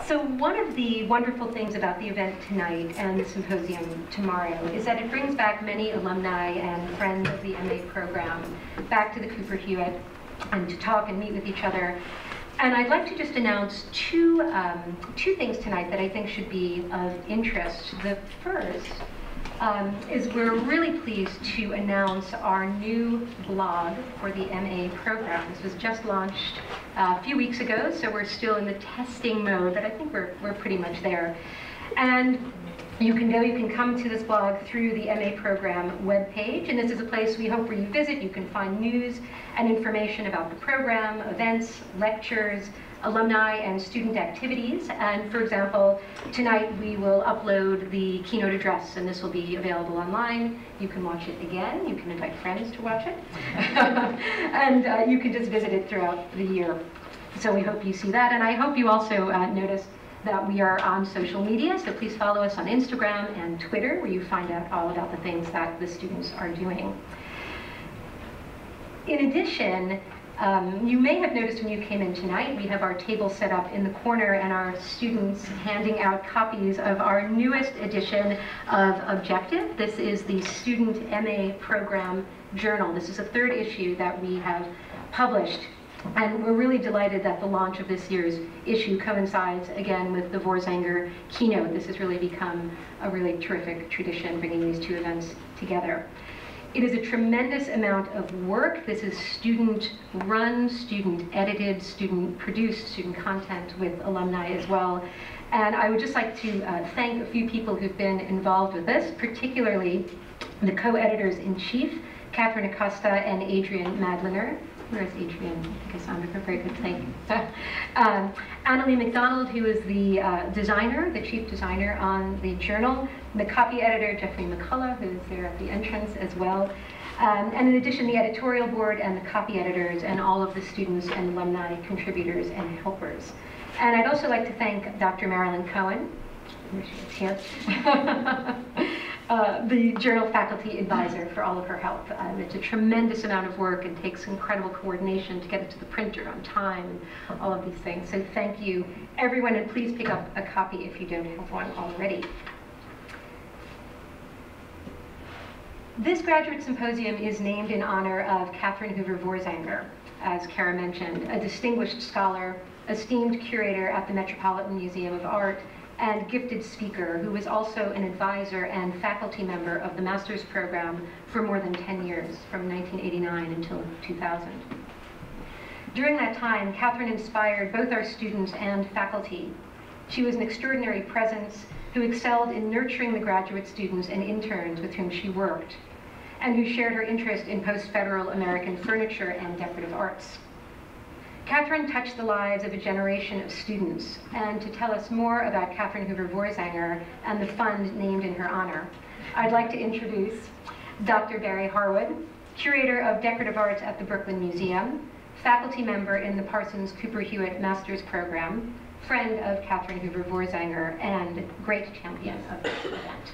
So one of the wonderful things about the event tonight and the symposium tomorrow is that it brings back many alumni and friends of the MA program back to the Cooper Hewitt and to talk and meet with each other. And I'd like to just announce two things tonight that I think should be of interest. The first is we're really pleased to announce our new blog for the MA program. This was just launched a few weeks ago, so we're still in the testing mode, but I think we're pretty much there. And you can come to this blog through the MA program webpage, and this is a place we hope where you visit. You can find news and information about the program, events, lectures, alumni and student activities. And for example, tonight we will upload the keynote address, and this will be available online. You can watch it again. You can invite friends to watch it. And you can just visit it throughout the year. So we hope you see that. And I hope you also notice that we are on social media, so please follow us on Instagram and Twitter, where you find out all about the things that the students are doing. In addition, you may have noticed when you came in tonight, we have our table set up in the corner and our students handing out copies of our newest edition of Objective. This is the Student MA Program Journal. This is the third issue that we have published. And we're really delighted that the launch of this year's issue coincides again with the Voorsanger Keynote. This has really become a really terrific tradition, bringing these two events together. It is a tremendous amount of work. This is student-run, student-edited, student-produced, student content with alumni as well. And I would just like to thank a few people who've been involved with this, particularly the co-editors-in-chief, Catherine Acosta and Adrian Madlener. Where's Adrian? I think I sounded her very good, thank you. Annalie McDonald, who is the designer, the chief designer on the journal, the copy editor, Jeffrey McCullough, who is there at the entrance as well. And in addition, the editorial board and the copy editors and all of the students and alumni contributors and helpers. And I'd also like to thank Dr. Marilyn Cohen, where she is here, the journal faculty advisor, for all of her help. It's a tremendous amount of work and takes incredible coordination to get it to the printer on time and all of these things. So thank you, everyone, and please pick up a copy if you don't have one already. This graduate symposium is named in honor of Catherine Hoover Voorsanger, as Kara mentioned, a distinguished scholar, esteemed curator at the Metropolitan Museum of Art, and gifted speaker who was also an advisor and faculty member of the master's program for more than 10 years, from 1989 until 2000. During that time, Catherine inspired both our students and faculty. She was an extraordinary presence who excelled in nurturing the graduate students and interns with whom she worked, and who shared her interest in post-federal American furniture and decorative arts. Catherine touched the lives of a generation of students, and to tell us more about Catherine Hoover Voorsanger and the fund named in her honor, I'd like to introduce Dr. Barry Harwood, curator of decorative arts at the Brooklyn Museum, faculty member in the Parsons Cooper Hewitt Master's Program, friend of Catherine Hoover Voorsanger, and great champion of this event.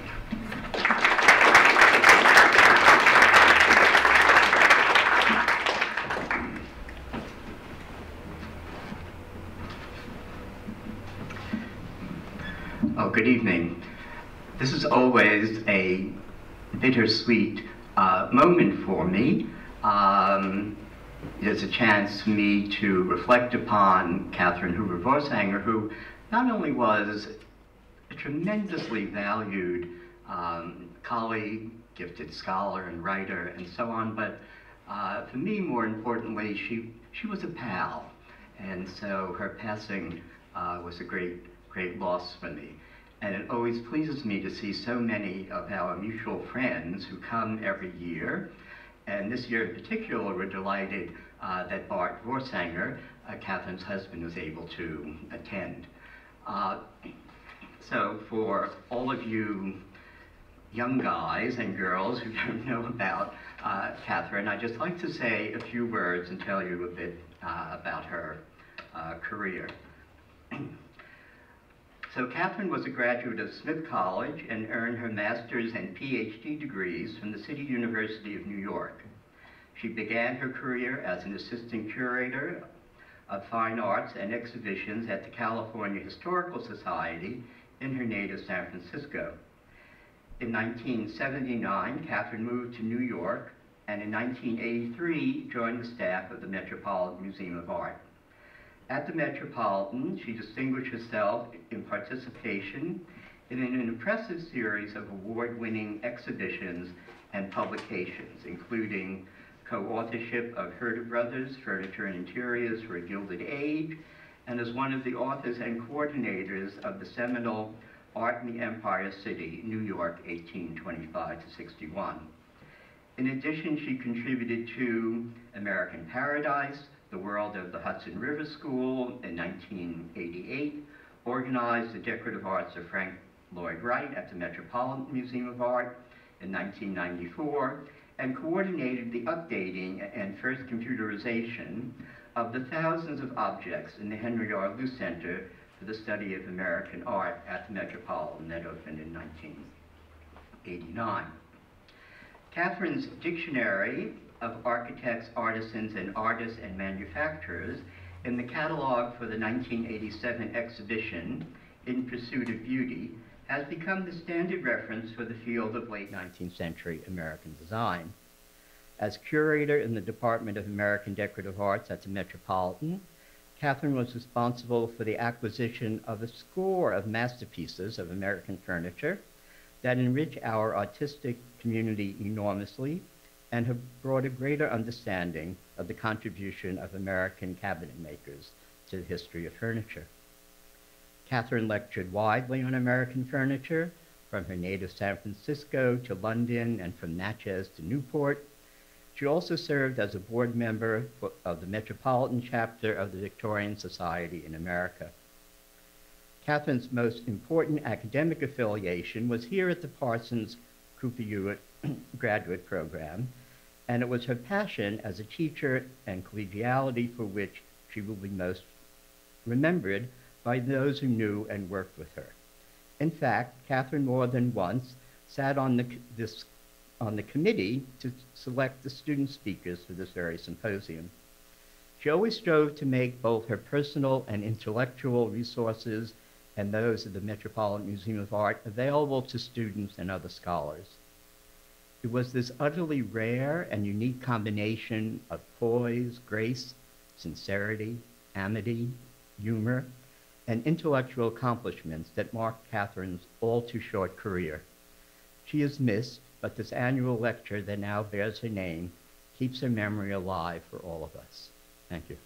Oh, good evening. This is always a bittersweet moment for me. It's a chance for me to reflect upon Catherine Hoover Voorsanger, who not only was a tremendously valued colleague, gifted scholar and writer and so on, but for me, more importantly, she was a pal. And so her passing was a great loss for me. And it always pleases me to see so many of our mutual friends who come every year. And this year in particular, we're delighted that Bart Voorsanger, Catherine's husband, was able to attend. So for all of you young guys and girls who don't know about Catherine, I'd just like to say a few words and tell you a bit about her career. So Catherine was a graduate of Smith College and earned her master's and PhD degrees from the City University of New York. She began her career as an assistant curator of fine arts and exhibitions at the California Historical Society in her native San Francisco. In 1979, Catherine moved to New York, and in 1983 joined the staff of the Metropolitan Museum of Art. At the Metropolitan, she distinguished herself in participation in an impressive series of award-winning exhibitions and publications, including co-authorship of Herder Brothers, Furniture and Interiors for a Gilded Age, and as one of the authors and coordinators of the seminal Art in the Empire City, New York, 1825 to 61. In addition, she contributed to American Paradise, The World of the Hudson River School in 1988, organized the decorative arts of Frank Lloyd Wright at the Metropolitan Museum of Art in 1994, and coordinated the updating and first computerization of the thousands of objects in the Henry R. Luce Center for the Study of American Art at the Metropolitan that opened in 1989. Catherine's Dictionary of Architects, Artisans, and Artists and Manufacturers in the catalog for the 1987 exhibition, In Pursuit of Beauty, has become the standard reference for the field of late 19th century American design. As curator in the Department of American Decorative Arts at the Metropolitan, Catherine was responsible for the acquisition of a score of masterpieces of American furniture that enrich our artistic community enormously and have brought a greater understanding of the contribution of American cabinet makers to the history of furniture. Catherine lectured widely on American furniture, from her native San Francisco to London and from Natchez to Newport. She also served as a board member of the Metropolitan chapter of the Victorian Society in America. Catherine's most important academic affiliation was here at the Parsons Cooper Hewitt graduate program, and it was her passion as a teacher and collegiality for which she will be most remembered by those who knew and worked with her. In fact, Catherine more than once sat on the committee to select the student speakers for this very symposium. She always strove to make both her personal and intellectual resources and those of the Metropolitan Museum of Art available to students and other scholars. It was this utterly rare and unique combination of poise, grace, sincerity, amity, humor, and intellectual accomplishments that marked Catherine's all-too-short career. She is missed, but this annual lecture that now bears her name keeps her memory alive for all of us. Thank you.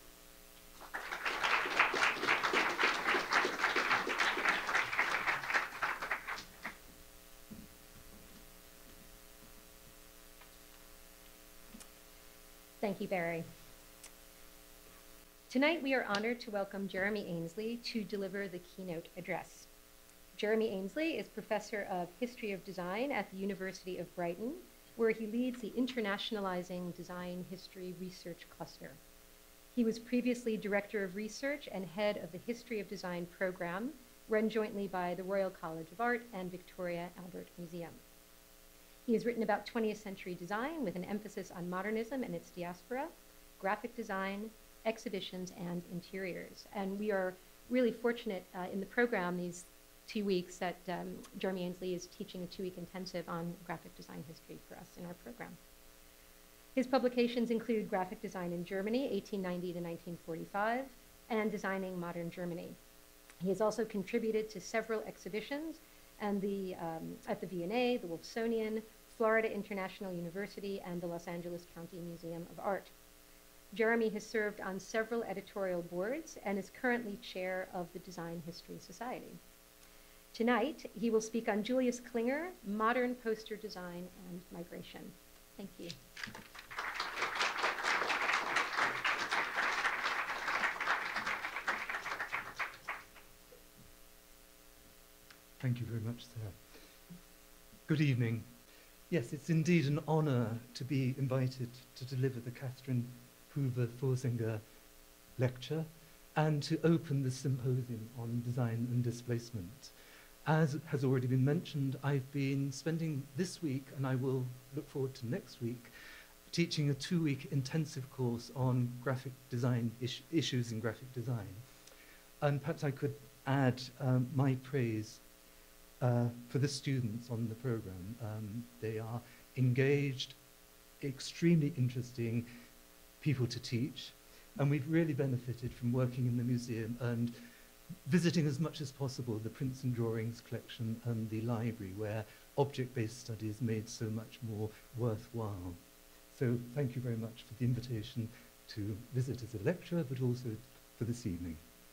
Thank you, Barry. Tonight, we are honored to welcome Jeremy Aynsley to deliver the keynote address. Jeremy Aynsley is Professor of History of Design at the University of Brighton, where he leads the Internationalizing Design History Research Cluster. He was previously Director of Research and Head of the History of Design program, run jointly by the Royal College of Art and Victoria Albert Museum. He has written about 20th century design with an emphasis on modernism and its diaspora, graphic design, exhibitions, and interiors. And we are really fortunate in the program these 2 weeks that Jeremy Aynsley is teaching a 2-week intensive on graphic design history for us in our program. His publications include Graphic Design in Germany, 1890 to 1945, and Designing Modern Germany. He has also contributed to several exhibitions and at the V&A, the Wolfsonian, Florida International University, and the Los Angeles County Museum of Art. Jeremy has served on several editorial boards and is currently chair of the Design History Society. Tonight, he will speak on Julius Klinger, Modern Poster Design and Migration. Thank you. Thank you very much, Sarah. Good evening. Yes, it's indeed an honor to be invited to deliver the Catherine Hoover Voorsanger lecture and to open the symposium on design and displacement. As has already been mentioned, I've been spending this week, and I will look forward to next week, teaching a 2-week intensive course on graphic design issues in graphic design. And perhaps I could add my praise for the students on the program. They are engaged, extremely interesting people to teach, and we've really benefited from working in the museum and visiting as much as possible the prints and drawings collection and the library, where object-based study is made so much more worthwhile. So thank you very much for the invitation to visit as a lecturer, but also for this evening.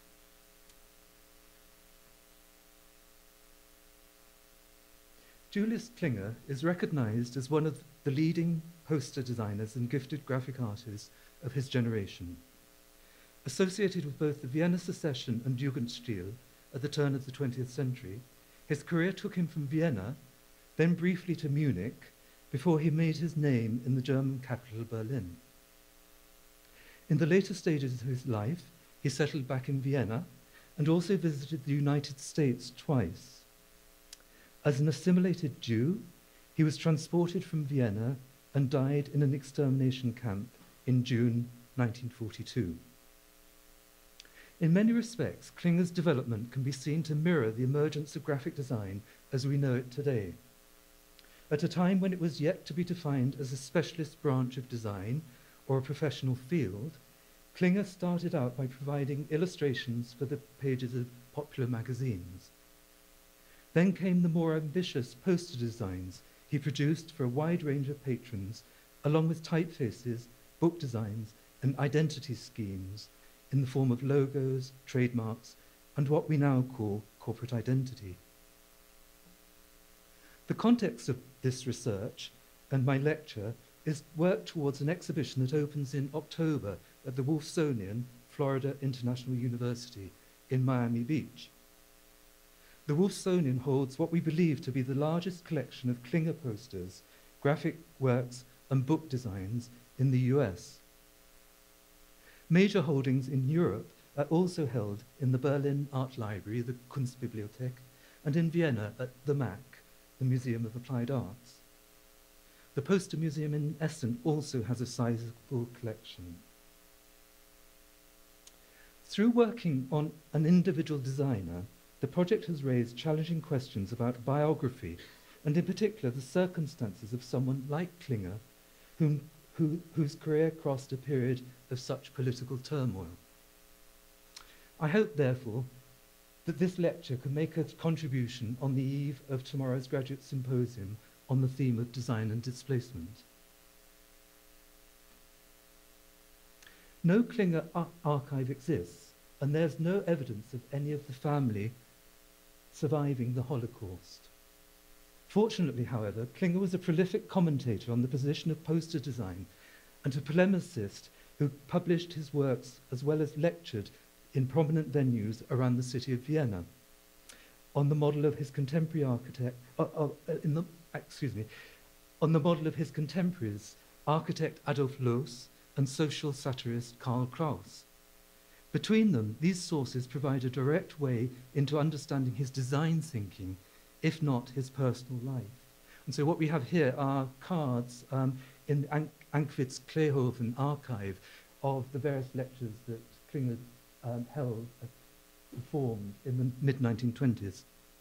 Julius Klinger is recognized as one of the leading poster designers and gifted graphic artists of his generation. Associated with both the Vienna Secession and Jugendstil at the turn of the 20th century, his career took him from Vienna, then briefly to Munich, before he made his name in the German capital, Berlin. In the later stages of his life, he settled back in Vienna and also visited the United States twice. As an assimilated Jew, he was transported from Vienna and died in an extermination camp in June 1942. In many respects, Klinger's development can be seen to mirror the emergence of graphic design as we know it today. At a time when it was yet to be defined as a specialist branch of design or a professional field, Klinger started out by providing illustrations for the pages of popular magazines. Then came the more ambitious poster designs he produced for a wide range of patrons, along with typefaces, book designs, and identity schemes in the form of logos, trademarks, and what we now call corporate identity. The context of this research and my lecture is work towards an exhibition that opens in October at the Wolfsonian, Florida International University in Miami Beach. The Wolfsonian holds what we believe to be the largest collection of Klinger posters, graphic works, and book designs in the US. Major holdings in Europe are also held in the Berlin Art Library, the Kunstbibliothek, and in Vienna at the MAC, the Museum of Applied Arts. The Poster Museum in Essen also has a sizable collection. Through working on an individual designer, the project has raised challenging questions about biography, and in particular the circumstances of someone like Klinger, whose career crossed a period of such political turmoil. I hope, therefore, that this lecture can make a contribution on the eve of tomorrow's graduate symposium on the theme of design and displacement. No Klinger archive exists, and there's no evidence of any of the family surviving the Holocaust. Fortunately, however, Klinger was a prolific commentator on the position of poster design and a polemicist who published his works as well as lectured in prominent venues around the city of Vienna on the model of his contemporary on the model of his contemporaries, architect Adolf Loos and social satirist Karl Kraus. Between them, these sources provide a direct way into understanding his design thinking, if not his personal life. And so what we have here are cards in Ankvit's Kleehoven archive of the various lectures that Klinger performed in the mid-1920s.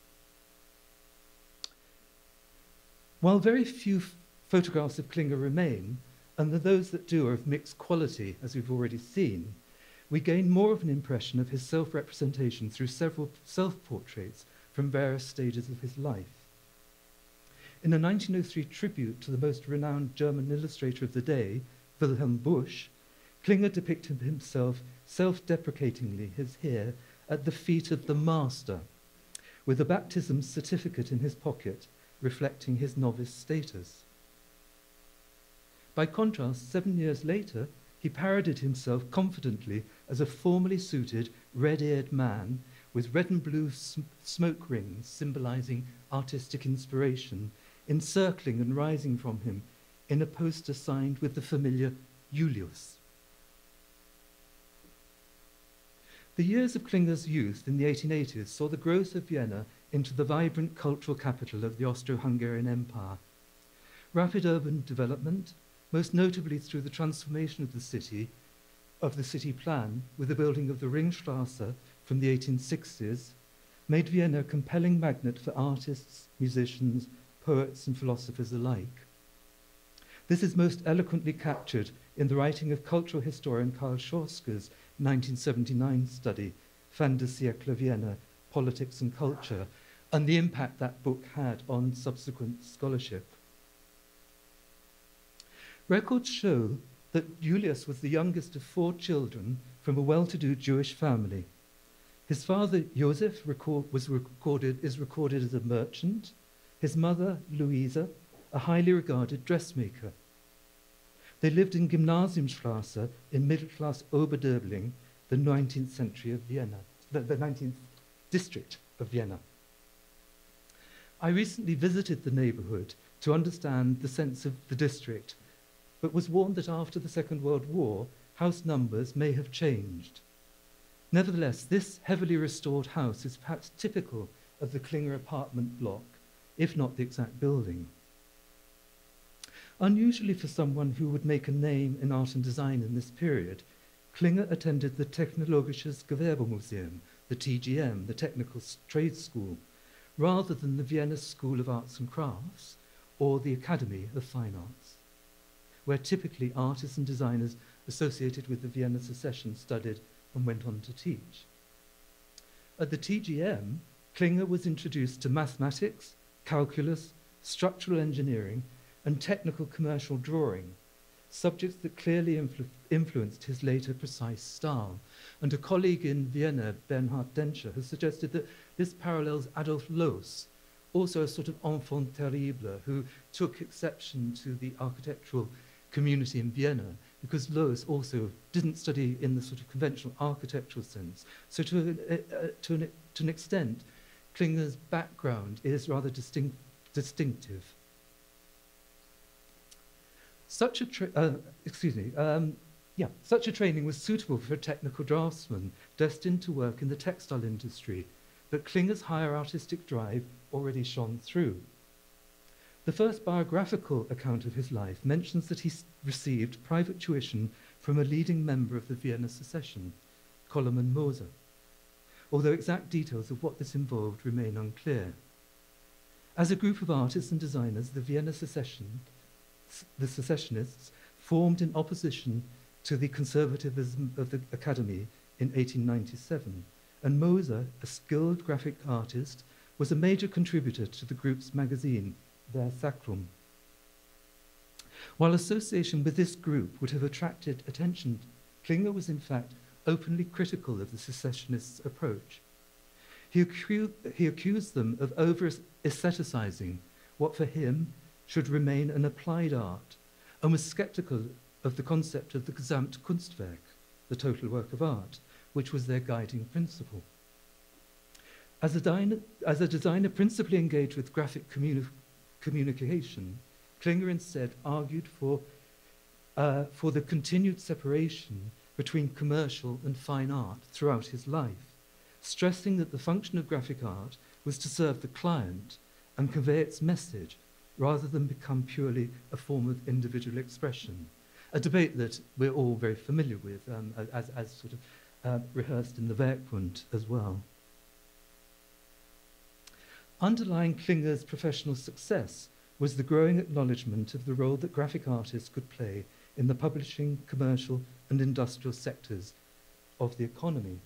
While very few photographs of Klinger remain, and those that do are of mixed quality, as we've already seen, we gain more of an impression of his self-representation through several self-portraits from various stages of his life. In a 1903 tribute to the most renowned German illustrator of the day, Wilhelm Busch, Klinger depicted himself self-deprecatingly here at the feet of the master, with a baptism certificate in his pocket reflecting his novice status. By contrast, 7 years later, he parodied himself confidently as a formally suited, red-eared man with red and blue smoke rings symbolizing artistic inspiration, encircling and rising from him in a poster signed with the familiar Julius. The years of Klinger's youth in the 1880s saw the growth of Vienna into the vibrant cultural capital of the Austro-Hungarian Empire. Rapid urban development, most notably through the transformation of the city plan, with the building of the Ringstrasse from the 1860s, made Vienna a compelling magnet for artists, musicians, poets, and philosophers alike. This is most eloquently captured in the writing of cultural historian Karl Schorsker's 1979 study, Fin de siècle Vienna, Politics and Culture, and the impact that book had on subsequent scholarship. Records show that Julius was the youngest of 4 children from a well-to-do Jewish family. His father, Joseph, is recorded as a merchant, his mother, Louisa, a highly regarded dressmaker. They lived in Gymnasiumstrasse in middle-class Oberdöbling, the 19th century of Vienna, the 19th district of Vienna. I recently visited the neighborhood to understand the sense of the district, but was warned that after the Second World War, house numbers may have changed. Nevertheless, this heavily restored house is perhaps typical of the Klinger apartment block, if not the exact building. Unusually for someone who would make a name in art and design in this period, Klinger attended the Technologisches Gewerbemuseum, the TGM, the Technical Trade School, rather than the Vienna School of Arts and Crafts or the Academy of Fine Arts, where typically artists and designers associated with the Vienna Secession studied and went on to teach. At the TGM, Klinger was introduced to mathematics, calculus, structural engineering, and technical commercial drawing, subjects that clearly influenced his later precise style. And a colleague in Vienna, Bernhard Denscher, has suggested that this parallels Adolf Loos, also a sort of enfant terrible who took exception to the architectural community in Vienna, because Loos also didn't study in the sort of conventional architectural sense. So to an extent, Klinger's background is rather distinctive. Such a training was suitable for a technical draftsman destined to work in the textile industry, but Klinger's higher artistic drive already shone through. The first biographical account of his life mentions that he received private tuition from a leading member of the Vienna Secession, Koloman Moser, although exact details of what this involved remain unclear. As a group of artists and designers, the secessionists formed in opposition to the conservatism of the Academy in 1897, and Moser, a skilled graphic artist, was a major contributor to the group's magazine, Der Sacrum. While association with this group would have attracted attention, Klinger was in fact openly critical of the secessionists' approach. He accused them of over-aestheticizing what for him should remain an applied art, and was skeptical of the concept of the Gesamtkunstwerk, the total work of art, which was their guiding principle. As a designer principally engaged with graphic communication, Klinger instead argued for the continued separation between commercial and fine art throughout his life, stressing that the function of graphic art was to serve the client and convey its message rather than become purely a form of individual expression. A debate that we're all very familiar with, as sort of rehearsed in the Werkbund as well. Underlying Klinger's professional success was the growing acknowledgement of the role that graphic artists could play in the publishing, commercial, and industrial sectors of the economy.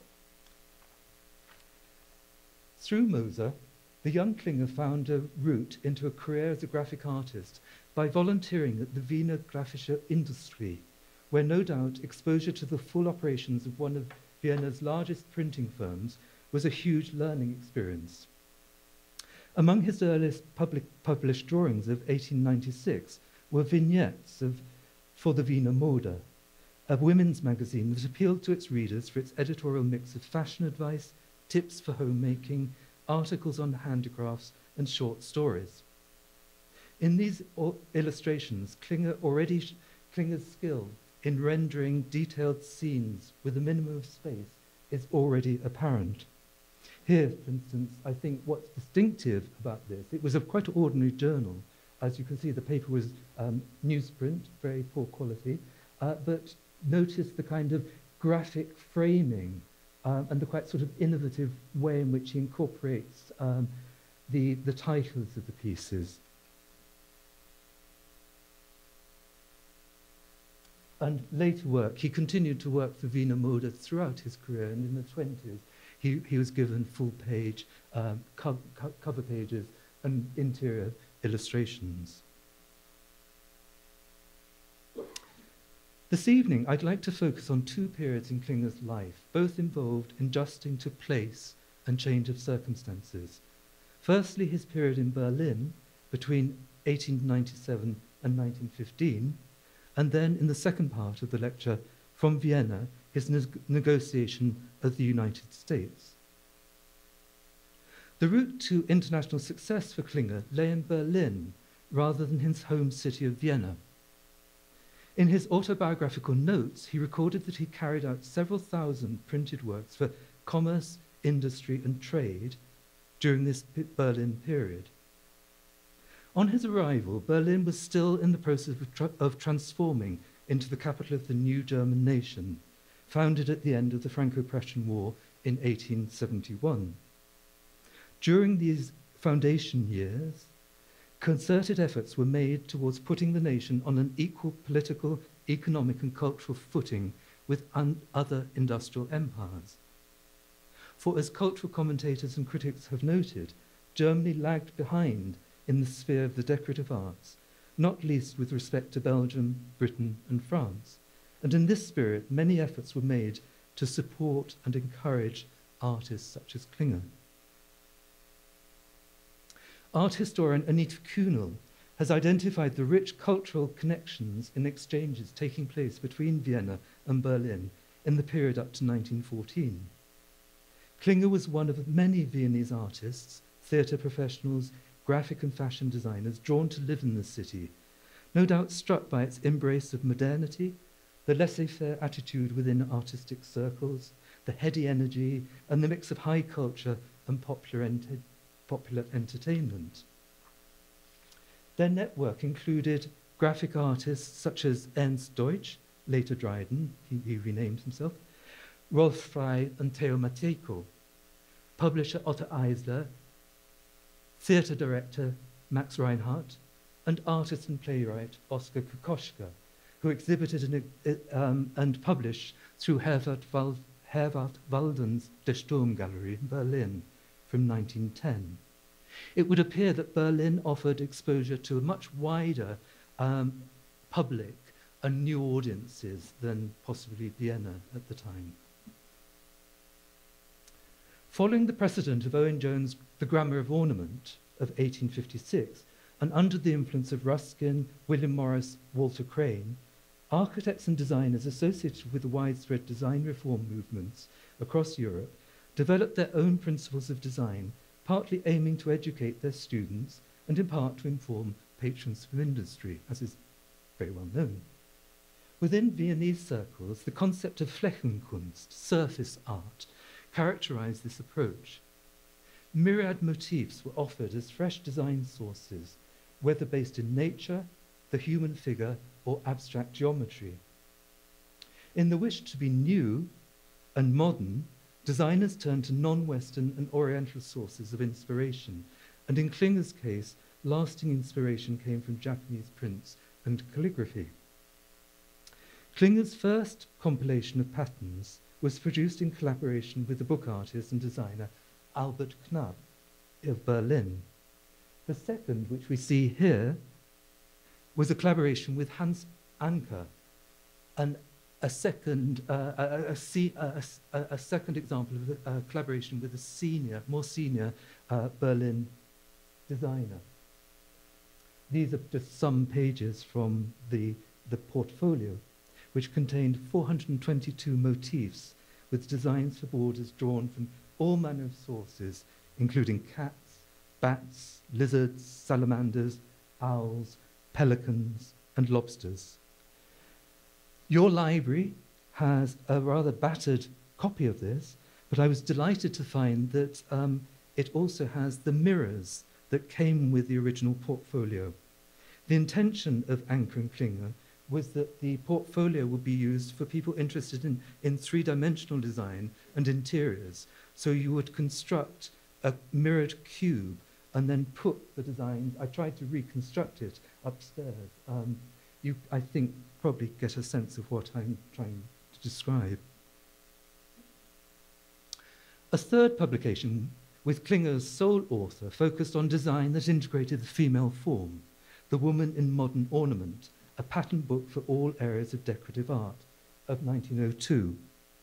Through Moser, the young Klinger found a route into a career as a graphic artist by volunteering at the Wiener Grafische Industrie, where no doubt exposure to the full operations of one of Vienna's largest printing firms was a huge learning experience. Among his earliest published drawings of 1896 were vignettes for the Wiener Mode, a women's magazine that appealed to its readers for its editorial mix of fashion advice, tips for homemaking, articles on handicrafts, and short stories. In these illustrations, Klinger's skill in rendering detailed scenes with a minimum of space is already apparent. Here, for instance, I think what's distinctive about this, it was a quite ordinary journal, As you can see, the paper was newsprint, very poor quality, but notice the kind of graphic framing and the quite sort of innovative way in which he incorporates the titles of the pieces. And later work, he continued to work for Wiener Mode throughout his career, and in the 20s, he was given full-page cover pages and interior illustrations. This evening, I'd like to focus on two periods in Klinger's life, both involved in adjusting to place and change of circumstances. Firstly, his period in Berlin between 1897 and 1915, and then in the second part of the lecture, from Vienna, his negotiation of the United States. The route to international success for Klinger lay in Berlin rather than his home city of Vienna. In his autobiographical notes, he recorded that he carried out several thousand printed works for commerce, industry, and trade during this Berlin period. On his arrival, Berlin was still in the process of transforming into the capital of the new German nation, founded at the end of the Franco-Prussian War in 1871. During these foundation years, concerted efforts were made towards putting the nation on an equal political, economic, and cultural footing with other industrial empires. For as cultural commentators and critics have noted, Germany lagged behind in the sphere of the decorative arts, not least with respect to Belgium, Britain, and France. And in this spirit, many efforts were made to support and encourage artists such as Klinger. Art historian Anita Kuhnel has identified the rich cultural connections and exchanges taking place between Vienna and Berlin in the period up to 1914. Klinger was one of many Viennese artists, theatre professionals, graphic and fashion designers drawn to live in the city, no doubt struck by its embrace of modernity, the laissez-faire attitude within artistic circles, the heady energy, and the mix of high culture and popular entertainment. Their network included graphic artists such as Ernst Deutsch, later Dryden, he renamed himself, Rolf Frey and Theo Matejko, publisher Otto Eisler, theatre director Max Reinhardt, and artist and playwright Oskar Kokoschka, who exhibited and published through Herwart Walden's Der Sturm Gallery in Berlin from 1910. It would appear that Berlin offered exposure to a much wider public and new audiences than possibly Vienna at the time. Following the precedent of Owen Jones' The Grammar of Ornament of 1856, and under the influence of Ruskin, William Morris, Walter Crane, architects and designers associated with the widespread design reform movements across Europe developed their own principles of design, partly aiming to educate their students and in part to inform patrons of industry, as is very well known. Within Viennese circles, the concept of Flächenkunst, surface art, characterized this approach. Myriad motifs were offered as fresh design sources, whether based in nature, the human figure, or abstract geometry. In the wish to be new and modern, designers turned to non-Western and Oriental sources of inspiration, and in Klinger's case, lasting inspiration came from Japanese prints and calligraphy. Klinger's first compilation of patterns was produced in collaboration with the book artist and designer Albert Knapp of Berlin. The second, which we see here, was a collaboration with Hans Anker, and a second example of a collaboration with a more senior Berlin designer. These are just some pages from the portfolio, which contained 422 motifs with designs for borders drawn from all manner of sources, including cats, bats, lizards, salamanders, owls, pelicans, and lobsters. Your library has a rather battered copy of this, but I was delighted to find that it also has the mirrors that came with the original portfolio. The intention of Anker and Klinger was that the portfolio would be used for people interested in three-dimensional design and interiors. So you would construct a mirrored cube and then put the designs. I tried to reconstruct it upstairs. You, I think, probably get a sense of what I'm trying to describe. A third publication with Klinger's sole author focused on design that integrated the female form, The Woman in Modern Ornament, a pattern book for all areas of decorative art, of 1902.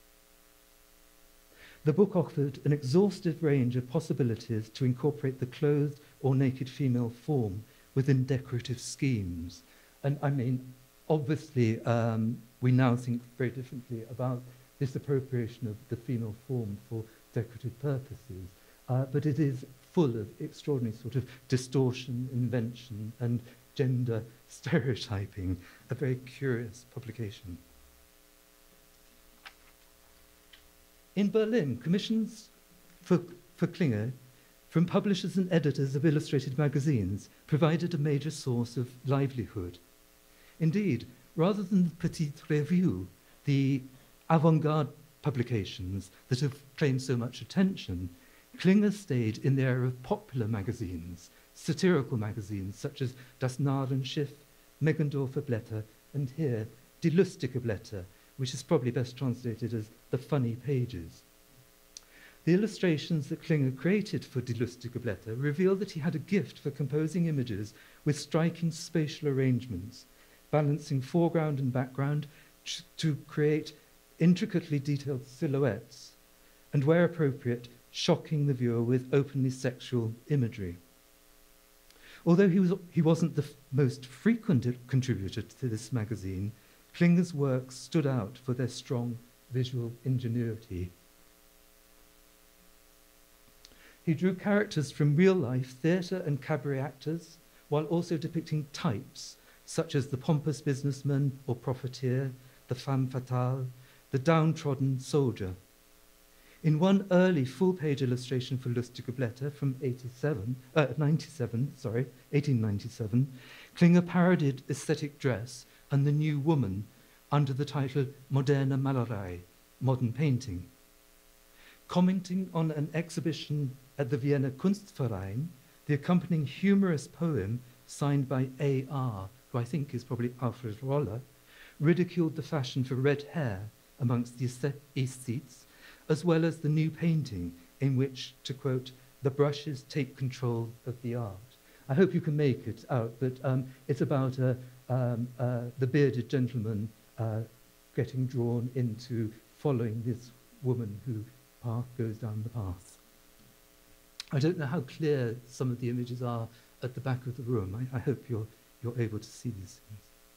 The book offered an exhaustive range of possibilities to incorporate the clothed or naked female form within decorative schemes. And I mean, obviously, we now think very differently about this appropriation of the female form for decorative purposes, but it is full of extraordinary sort of distortion, invention, and gender stereotyping, a very curious publication. In Berlin, commissions for Klinger from publishers and editors of illustrated magazines provided a major source of livelihood. Indeed, rather than the Petite Revue, the avant-garde publications that have claimed so much attention, Klinger stayed in the era of popular magazines, satirical magazines such as Das Narrenschiff, Meggendorfer Blätter, and here, Die lustige Blätter, which is probably best translated as the funny pages. The illustrations that Klinger created for Die lustige Blätter reveal that he had a gift for composing images with striking spatial arrangements, balancing foreground and background to create intricately detailed silhouettes, and where appropriate, shocking the viewer with openly sexual imagery. Although he wasn't the most frequent contributor to this magazine, Klinger's works stood out for their strong visual ingenuity. He drew characters from real-life theatre and cabaret actors, while also depicting types, such as the pompous businessman or profiteer, the femme fatale, the downtrodden soldier. In one early full-page illustration for Lustige Blätter from 1897, Klinger parodied aesthetic dress and the new woman under the title Moderne Malerei, modern painting. Commenting on an exhibition at the Vienna Kunstverein, the accompanying humorous poem signed by A.R., who I think is probably Alfred Roller, ridiculed the fashion for red hair amongst the aesthetes, as well as the new painting in which, to quote, the brushes take control of the art. I hope you can make it out, but it's about the bearded gentleman getting drawn into following this woman who goes down the path. I don't know how clear some of the images are at the back of the room. I hope you're able to see these things.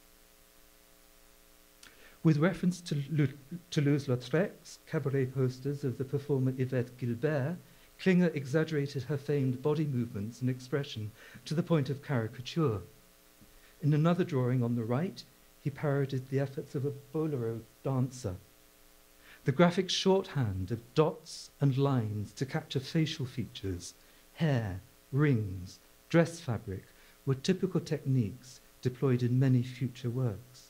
With reference to Toulouse-Lautrec's cabaret posters of the performer Yvette Gilbert, Klinger exaggerated her famed body movements and expression to the point of caricature. In another drawing on the right, he parodied the efforts of a bolero dancer. The graphic shorthand of dots and lines to capture facial features, hair, rings, dress fabric were typical techniques deployed in many future works.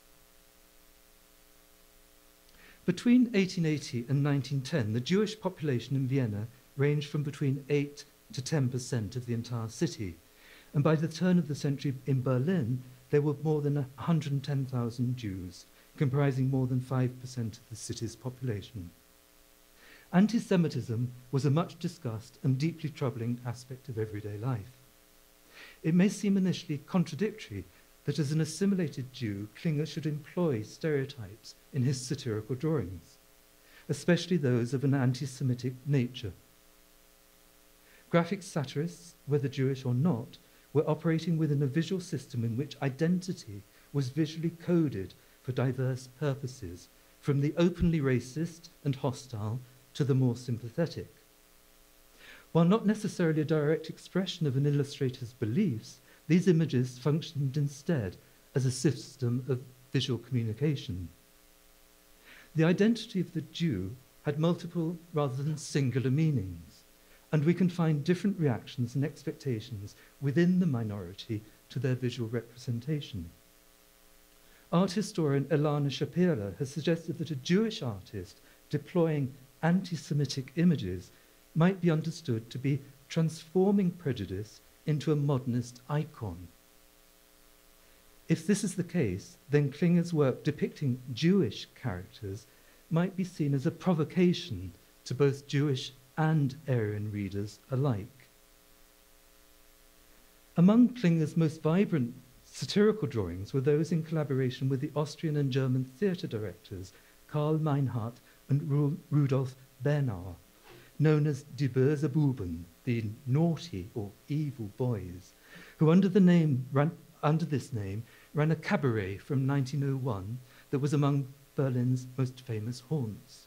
Between 1880 and 1910, the Jewish population in Vienna ranged from between 8 to 10% of the entire city, and by the turn of the century in Berlin, there were more than 110,000 Jews, comprising more than 5% of the city's population. Anti-Semitism was a much discussed and deeply troubling aspect of everyday life. It may seem initially contradictory that as an assimilated Jew, Klinger should employ stereotypes in his satirical drawings, especially those of an anti-Semitic nature. Graphic satirists, whether Jewish or not, were operating within a visual system in which identity was visually coded for diverse purposes, from the openly racist and hostile to the more sympathetic. While not necessarily a direct expression of an illustrator's beliefs, these images functioned instead as a system of visual communication. The identity of the Jew had multiple rather than singular meanings, and we can find different reactions and expectations within the minority to their visual representation. Art historian Elana Shapira has suggested that a Jewish artist deploying anti-Semitic images might be understood to be transforming prejudice into a modernist icon. If this is the case, then Klinger's work depicting Jewish characters might be seen as a provocation to both Jewish and Aryan readers alike. Among Klinger's most vibrant satirical drawings were those in collaboration with the Austrian and German theatre directors Karl Meinhardt and Rudolf Bernauer, known as Die böse Buben, the naughty or evil boys, who under this name ran a cabaret from 1901 that was among Berlin's most famous haunts.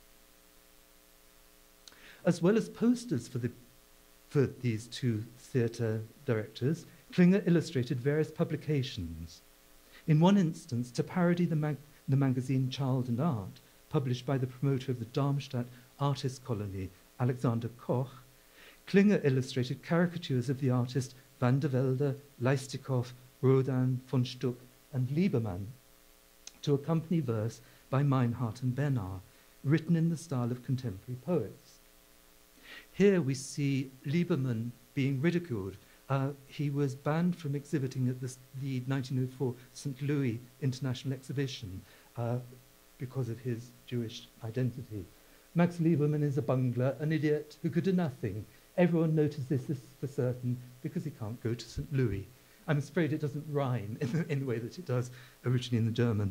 As well as posters for these two theatre directors, Klinger illustrated various publications. In one instance, to parody the magazine Child and Art, published by the promoter of the Darmstadt artist colony, Alexander Koch, Klinger illustrated caricatures of the artist van der Velde, Leistikow, Rodin, von Stuck, and Liebermann, to accompany verse by Meinhardt and Bernauer, written in the style of contemporary poets. Here we see Liebermann being ridiculed. He was banned from exhibiting at the 1904 St. Louis International Exhibition because of his Jewish identity. Max Liebermann is a bungler, an idiot who could do nothing. Everyone notices this for certain because he can't go to St. Louis. I'm afraid it doesn't rhyme in the way that it does originally in the German.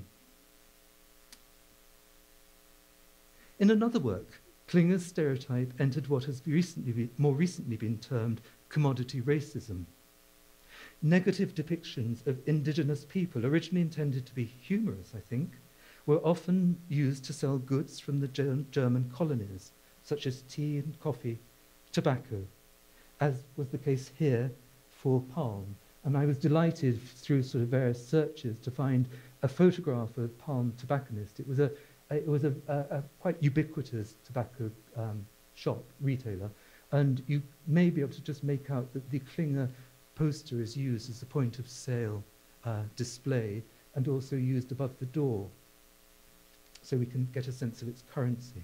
In another work, Klinger's stereotype entered what has more recently been termed commodity racism. Negative depictions of indigenous people, originally intended to be humorous, I think, were often used to sell goods from the German colonies, such as tea and coffee, tobacco, as was the case here for palm. And I was delighted through sort of various searches to find a photograph of palm tobacconist. It was a quite ubiquitous tobacco shop, retailer, and you may be able to just make out that the Klinger poster is used as a point of sale display and also used above the door, so we can get a sense of its currency.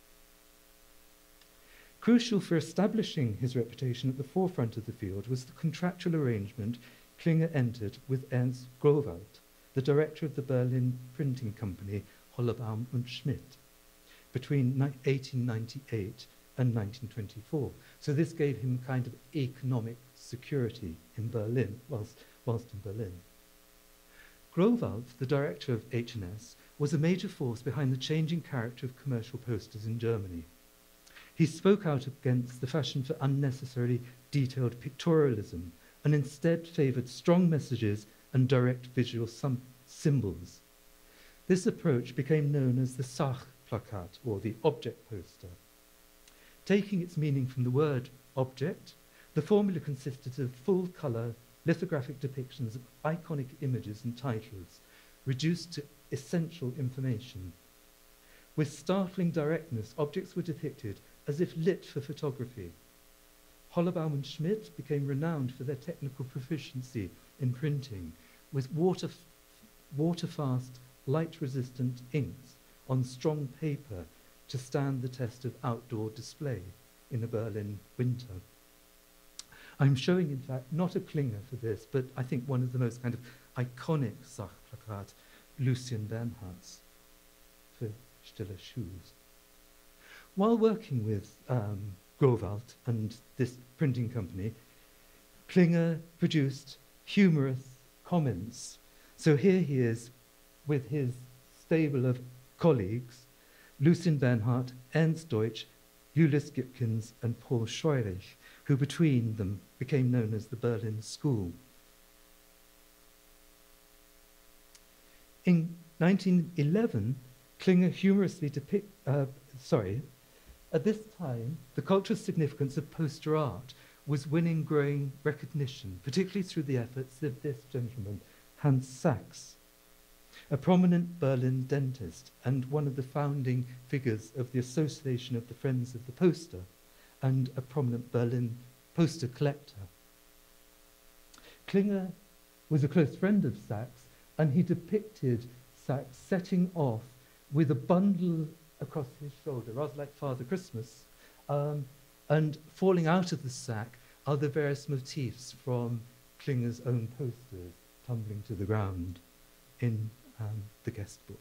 Crucial for establishing his reputation at the forefront of the field was the contractual arrangement Klinger entered with Ernst Growald, the director of the Berlin printing company Hollebaum und Schmidt, between 1898 and 1924. So this gave him kind of economic security in Berlin, whilst in Berlin. Growald, the director of H&S, was a major force behind the changing character of commercial posters in Germany. He spoke out against the fashion for unnecessarily detailed pictorialism and instead favoured strong messages and direct visual symbols. This approach became known as the Sachplakat, or the object poster. Taking its meaning from the word object, the formula consisted of full-colour lithographic depictions of iconic images and titles, reduced to essential information. With startling directness, objects were depicted as if lit for photography. Hollebaum and Schmidt became renowned for their technical proficiency in printing, with water-fast, light-resistant inks on strong paper to stand the test of outdoor display in a Berlin winter. I'm showing, in fact, not a Klinger for this, but I think one of the most kind of iconic Sachplakat, Lucien Bernhardt's, for Stille Shoes. While working with Growald and this printing company, Klinger produced humorous comments. So here he is with his stable of colleagues, Lucien Bernhardt, Ernst Deutsch, Julius Gipkins, and Paul Scheuerich, who between them became known as the Berlin School. In 1911, Klinger humorously at this time, the cultural significance of poster art was winning growing recognition, particularly through the efforts of this gentleman, Hans Sachs, a prominent Berlin dentist and one of the founding figures of the Association of the Friends of the Poster, and a prominent Berlin poster collector. Klinger was a close friend of Sachs, and he depicted Sachs setting off with a bundle across his shoulder, rather like Father Christmas, and falling out of the sack are the various motifs from Klinger's own posters tumbling to the ground in the guest book.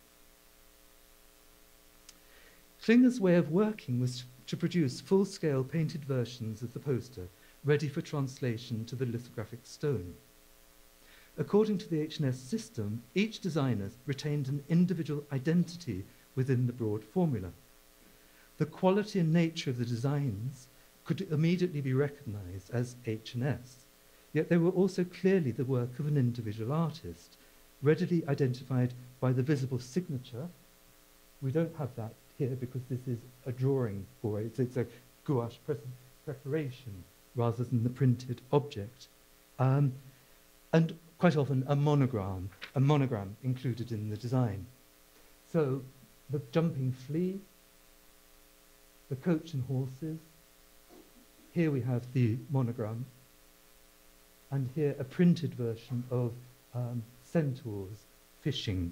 Klinger's way of working was to produce full-scale painted versions of the poster, ready for translation to the lithographic stone. According to the H&S system, each designer retained an individual identity within the broad formula. The quality and nature of the designs could immediately be recognized as H&S, yet they were also clearly the work of an individual artist, readily identified by the visible signature. We don't have that here because this is a drawing for it. It's a gouache preparation rather than the printed object. And quite often a monogram included in the design. So the jumping flea, the coach and horses, here we have the monogram, and here a printed version of centaurs fishing.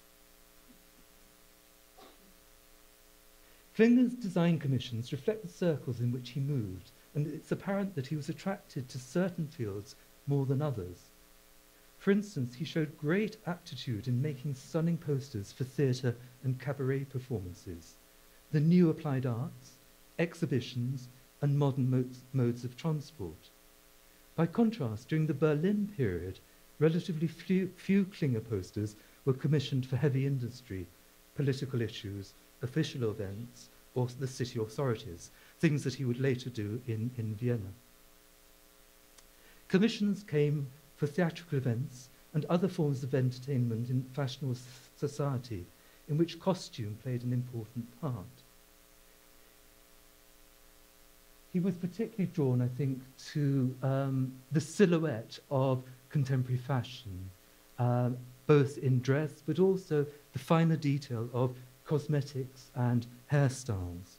Klinger's design commissions reflect the circles in which he moved, and it's apparent that he was attracted to certain fields more than others. For instance, he showed great aptitude in making stunning posters for theatre and cabaret performances, the new applied arts, exhibitions, and modern modes of transport. By contrast, during the Berlin period, relatively few Klinger posters were commissioned for heavy industry, political issues, official events, or the city authorities, things that he would later do in Vienna. Commissions came for theatrical events and other forms of entertainment in fashionable society, in which costume played an important part. He was particularly drawn, I think, to the silhouette of contemporary fashion, both in dress, but also the finer detail of cosmetics and hairstyles.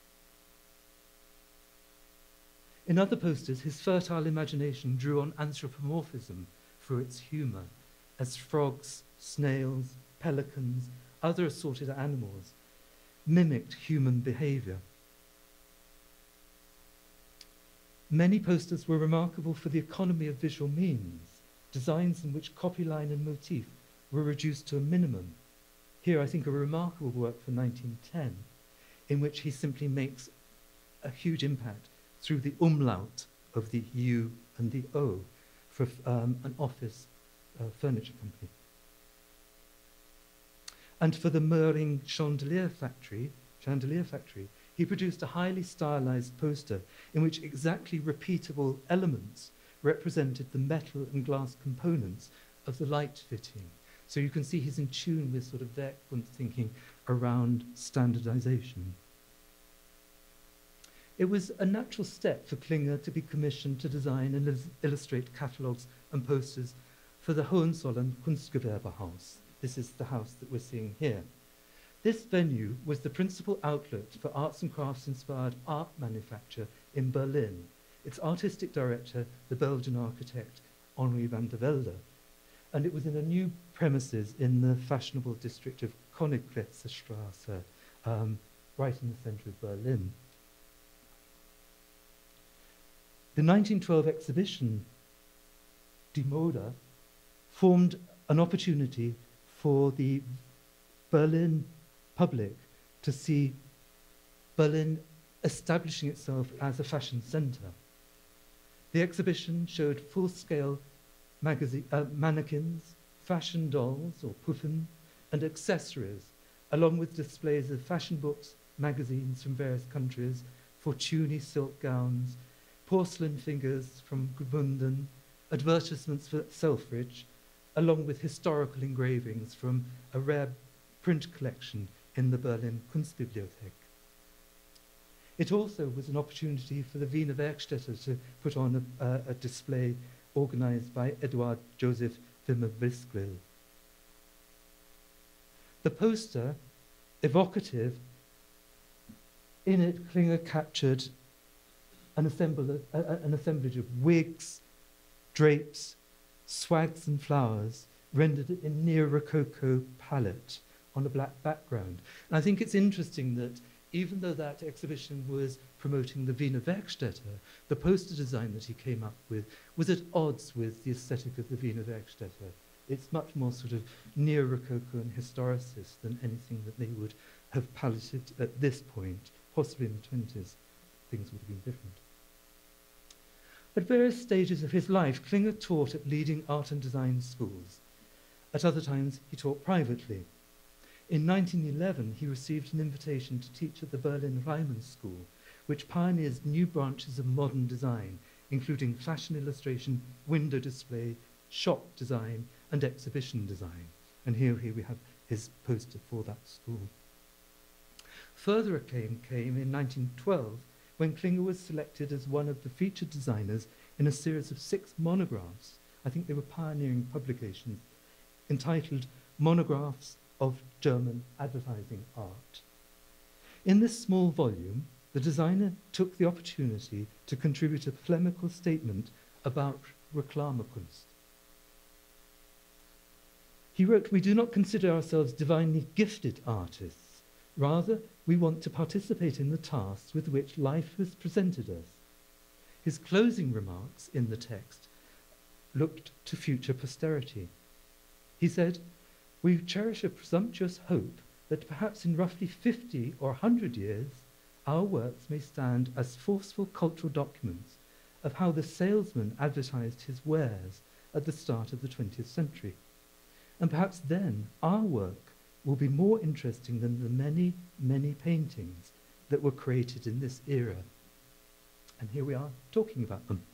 In other posters, his fertile imagination drew on anthropomorphism for its humour, as frogs, snails, pelicans, other assorted animals mimicked human behaviour. Many posters were remarkable for the economy of visual means, designs in which copyline and motif were reduced to a minimum. Here, I think, a remarkable work for 1910, in which he simply makes a huge impact through the umlaut of the U and the O for an office furniture company. And for the Möhring chandelier factory, he produced a highly stylized poster in which exactly repeatable elements represented the metal and glass components of the light fitting. So you can see he's in tune with sort of Werkbund thinking around standardization. It was a natural step for Klinger to be commissioned to design and illustrate catalogues and posters for the Hohenzollern Kunstgewerbehaus. This is the house that we're seeing here. This venue was the principal outlet for arts and crafts inspired art manufacture in Berlin. Its artistic director, the Belgian architect Henri van der Velde. And it was in a new premises in the fashionable district of Königgrätzer right in the centre of Berlin. The 1912 exhibition, Die Mode, formed an opportunity for the Berlin public to see Berlin establishing itself as a fashion centre. The exhibition showed full-scale mannequins, fashion dolls or Puffen, and accessories, along with displays of fashion books, magazines from various countries, Fortuny silk gowns, porcelain figures from Gmunden, advertisements for Selfridge, along with historical engravings from a rare print collection in the Berlin Kunstbibliothek. It also was an opportunity for the Wiener Werkstätte to put on a display organized by Eduard Joseph Wimmer-Visquil. The poster, evocative, in it Klinger captured an assemblage of wigs, drapes, swags and flowers rendered in neo-Rococo palette on a black background. And I think it's interesting that even though that exhibition was promoting the Wiener Werkstätte, the poster design that he came up with was at odds with the aesthetic of the Wiener Werkstätte. It's much more sort of neo-Rococo and historicist than anything that they would have paletted at this point. Possibly in the 20s, things would have been different. At various stages of his life, Klinger taught at leading art and design schools. At other times, he taught privately. In 1911, he received an invitation to teach at the Berlin Reimann School, which pioneers new branches of modern design, including fashion illustration, window display, shop design, and exhibition design. And here we have his poster for that school. Further acclaim came in 1912, when Klinger was selected as one of the featured designers in a series of 6 monographs. I think they were pioneering publications, entitled Monographs of German Advertising Art. In this small volume, the designer took the opportunity to contribute a polemical statement about Reklamekunst. He wrote, "We do not consider ourselves divinely gifted artists. Rather, we want to participate in the tasks with which life has presented us." His closing remarks in the text looked to future posterity. He said, "We cherish a presumptuous hope that perhaps in roughly 50 or 100 years, our works may stand as forceful cultural documents of how the salesman advertised his wares at the start of the 20th century. And perhaps then our work will be more interesting than the many, many paintings that were created in this era." And here we are talking about them.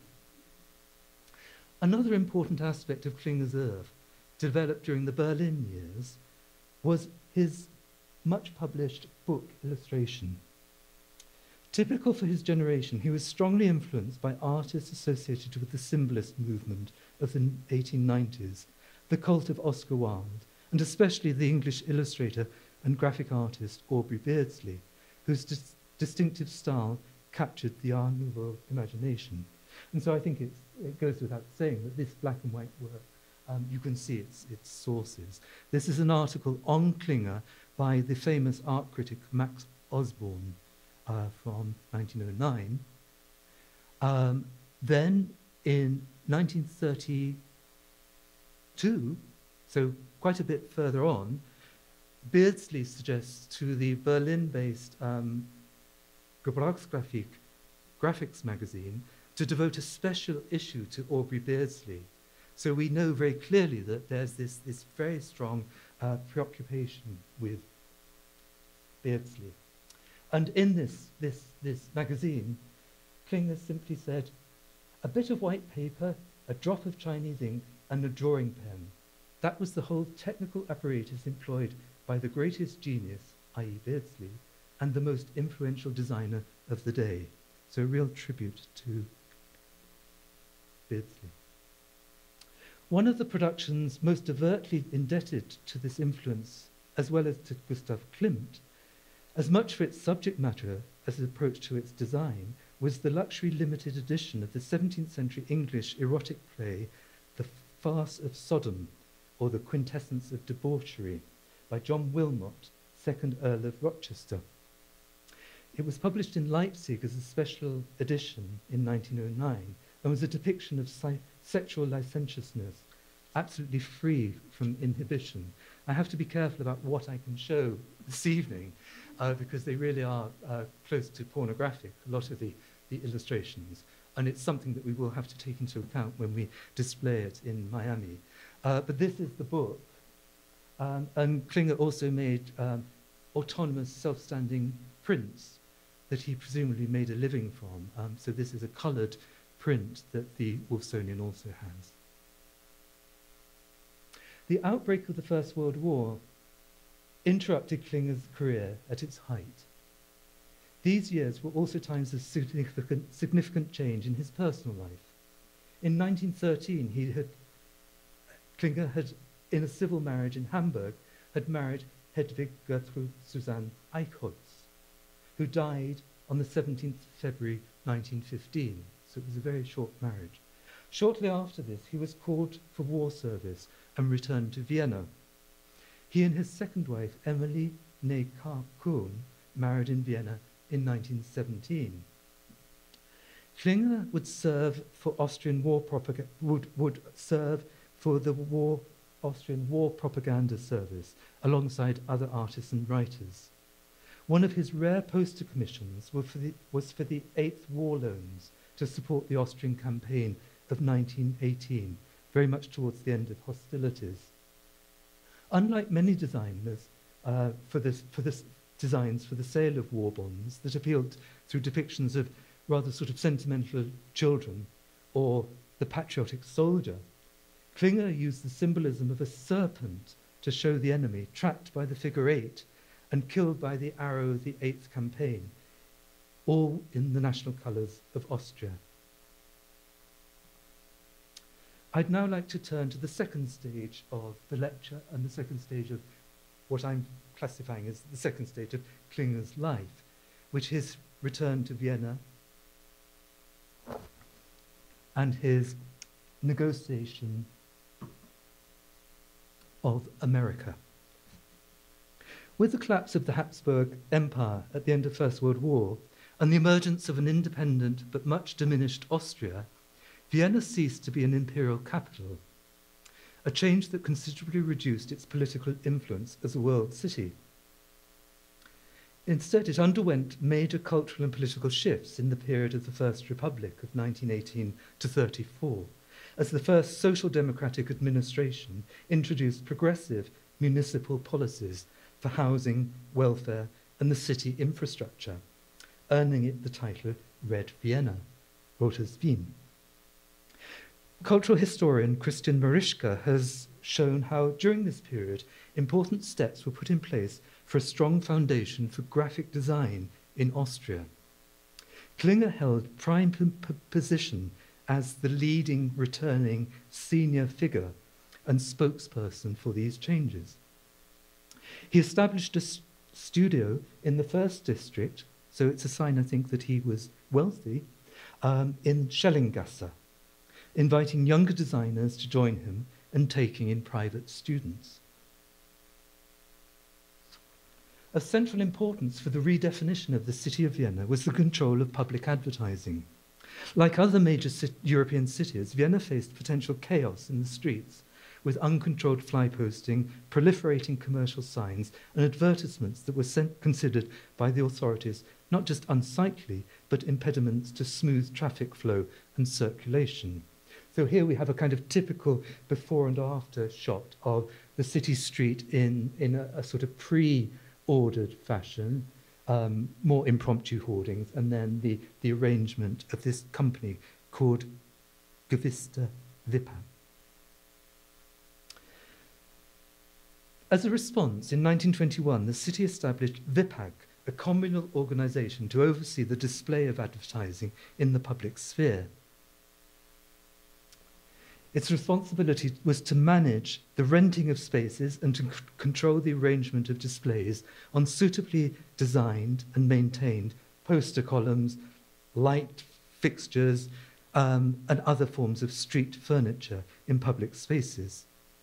Another important aspect of Klinger's oeuvre, developed during the Berlin years, was his much-published book illustration. Typical for his generation, he was strongly influenced by artists associated with the symbolist movement of the 1890s, the cult of Oscar Wilde, and especially the English illustrator and graphic artist Aubrey Beardsley, whose distinctive style captured the Art Nouveau imagination. And so I think it goes without saying that this black and white work, you can see its sources. This is an article on Klinger by the famous art critic Max Osborne from 1909. Then in 1932, so quite a bit further on, Beardsley suggests to the Berlin-based Gebrauchsgrafik graphics magazine to devote a special issue to Aubrey Beardsley. So we know very clearly that there's this very strong preoccupation with Beardsley. And in this magazine, Klinger simply said, "A bit of white paper, a drop of Chinese ink, and a drawing pen. That was the whole technical apparatus employed by the greatest genius, i.e. Beardsley, and the most influential designer of the day." So a real tribute to Beardsley. One of the productions most overtly indebted to this influence, as well as to Gustav Klimt, as much for its subject matter as its approach to its design, was the luxury limited edition of the 17th century English erotic play, The Farce of Sodom, or The Quintessence of Debauchery, by John Wilmot, 2nd Earl of Rochester. It was published in Leipzig as a special edition in 1909 and was a depiction of sexual licentiousness, absolutely free from inhibition. I have to be careful about what I can show this evening because they really are close to pornographic, a lot of the illustrations, and it's something that we will have to take into account when we display it in Miami. But this is the book, and Klinger also made autonomous self-standing prints that he presumably made a living from. So this is a coloured print that the Wolfsonian also has. The outbreak of the First World War interrupted Klinger's career at its height. These years were also times of significant change in his personal life. In 1913, Klinger had, in a civil marriage in Hamburg, had married Hedwig Gertrude Susanne Eichholz, who died on the 17th of February 1915, so it was a very short marriage. Shortly after this, he was called for war service and returned to Vienna. He and his second wife, Emily née Kuhn, married in Vienna in 1917. Klinger would serve for Austrian war would serve for the Austrian War Propaganda Service alongside other artists and writers. One of his rare poster commissions was for the 8th War Loans to support the Austrian campaign of 1918, very much towards the end of hostilities. Unlike many designers for this designs for the sale of war bonds that appealed through depictions of rather sort of sentimental children or the patriotic soldier, Klinger used the symbolism of a serpent to show the enemy trapped by the figure 8 and killed by the arrow of the 8th campaign, all in the national colours of Austria. I'd now like to turn to the second stage of the lecture and the second stage of what I'm classifying as the second stage of Klinger's life, which is return to Vienna and his negotiation of America. With the collapse of the Habsburg Empire at the end of the First World War and the emergence of an independent but much diminished Austria, Vienna ceased to be an imperial capital, a change that considerably reduced its political influence as a world city. Instead, it underwent major cultural and political shifts in the period of the First Republic of 1918 to 34, as the first social democratic administration introduced progressive municipal policies for housing, welfare, and the city infrastructure, earning it the title Red Vienna, Rotes Wien. Cultural historian Christian Marischka has shown how, during this period, important steps were put in place for a strong foundation for graphic design in Austria. Klinger held prime position as the leading returning senior figure and spokesperson for these changes. He established a studio in the first district, so it's a sign, I think, that he was wealthy, in Schellinggasse, inviting younger designers to join him and taking in private students. Of central importance for the redefinition of the city of Vienna was the control of public advertising. Like other major European cities, Vienna faced potential chaos in the streets, with uncontrolled fly posting, proliferating commercial signs, and advertisements that were considered by the authorities not just unsightly, but impediments to smooth traffic flow and circulation. So here we have a kind of typical before and after shot of the city street in a sort of pre-ordered fashion, more impromptu hoardings, and then the arrangement of this company called Gewiste Wipper. As a response, in 1921, the city established WIPAG, a communal organisation to oversee the display of advertising in the public sphere. Its responsibility was to manage the renting of spaces and to control the arrangement of displays on suitably designed and maintained poster columns, light fixtures, and other forms of street furniture in public spaces.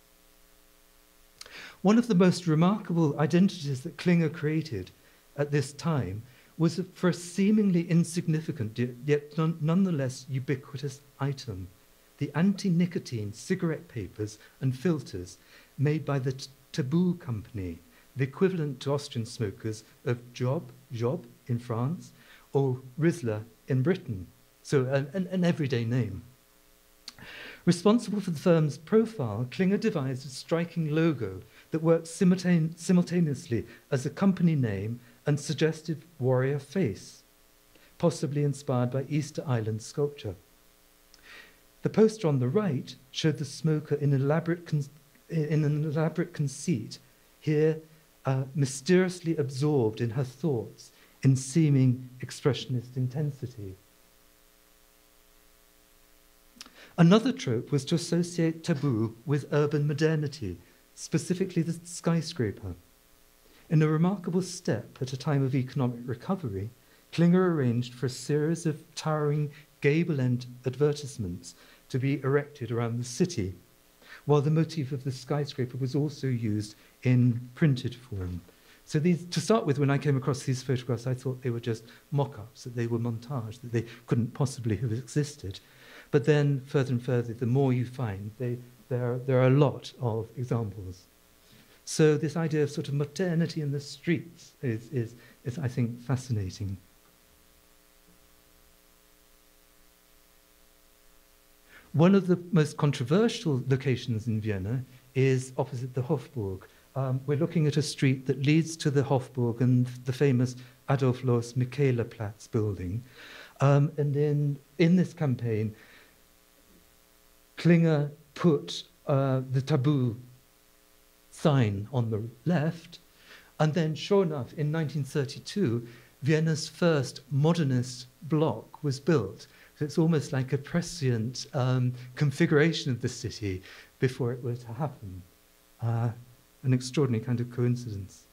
One of the most remarkable identities that Klinger created at this time was for a seemingly insignificant yet nonetheless ubiquitous item, the anti-nicotine cigarette papers and filters made by the Taboo Company, the equivalent to Austrian smokers of Job in France, or Riesler in Britain, so an everyday name. Responsible for the firm's profile, Klinger devised a striking logo that worked simultaneously as a company name and suggestive warrior face, possibly inspired by Easter Island sculpture. The poster on the right showed the smoker in an elaborate conceit, here mysteriously absorbed in her thoughts in seeming expressionist intensity. Another trope was to associate taboo with urban modernity, specifically the skyscraper. In a remarkable step at a time of economic recovery, Klinger arranged for a series of towering gable-end advertisements to be erected around the city, while the motif of the skyscraper was also used in printed form. So these, to start with, when I came across these photographs, I thought they were just mock-ups, that they were montage, that they couldn't possibly have existed. But then, further and further, the more you find, there are a lot of examples. So this idea of sort of modernity in the streets is I think, fascinating. One of the most controversial locations in Vienna is opposite the Hofburg. We're looking at a street that leads to the Hofburg and the famous Adolf Loos Michaelerplatz building. And in this campaign, Klinger put the taboo sign on the left, and then, sure enough, in 1932, Vienna's first modernist block was built. So it's almost like a prescient configuration of the city before it were to happen. An extraordinary kind of coincidence.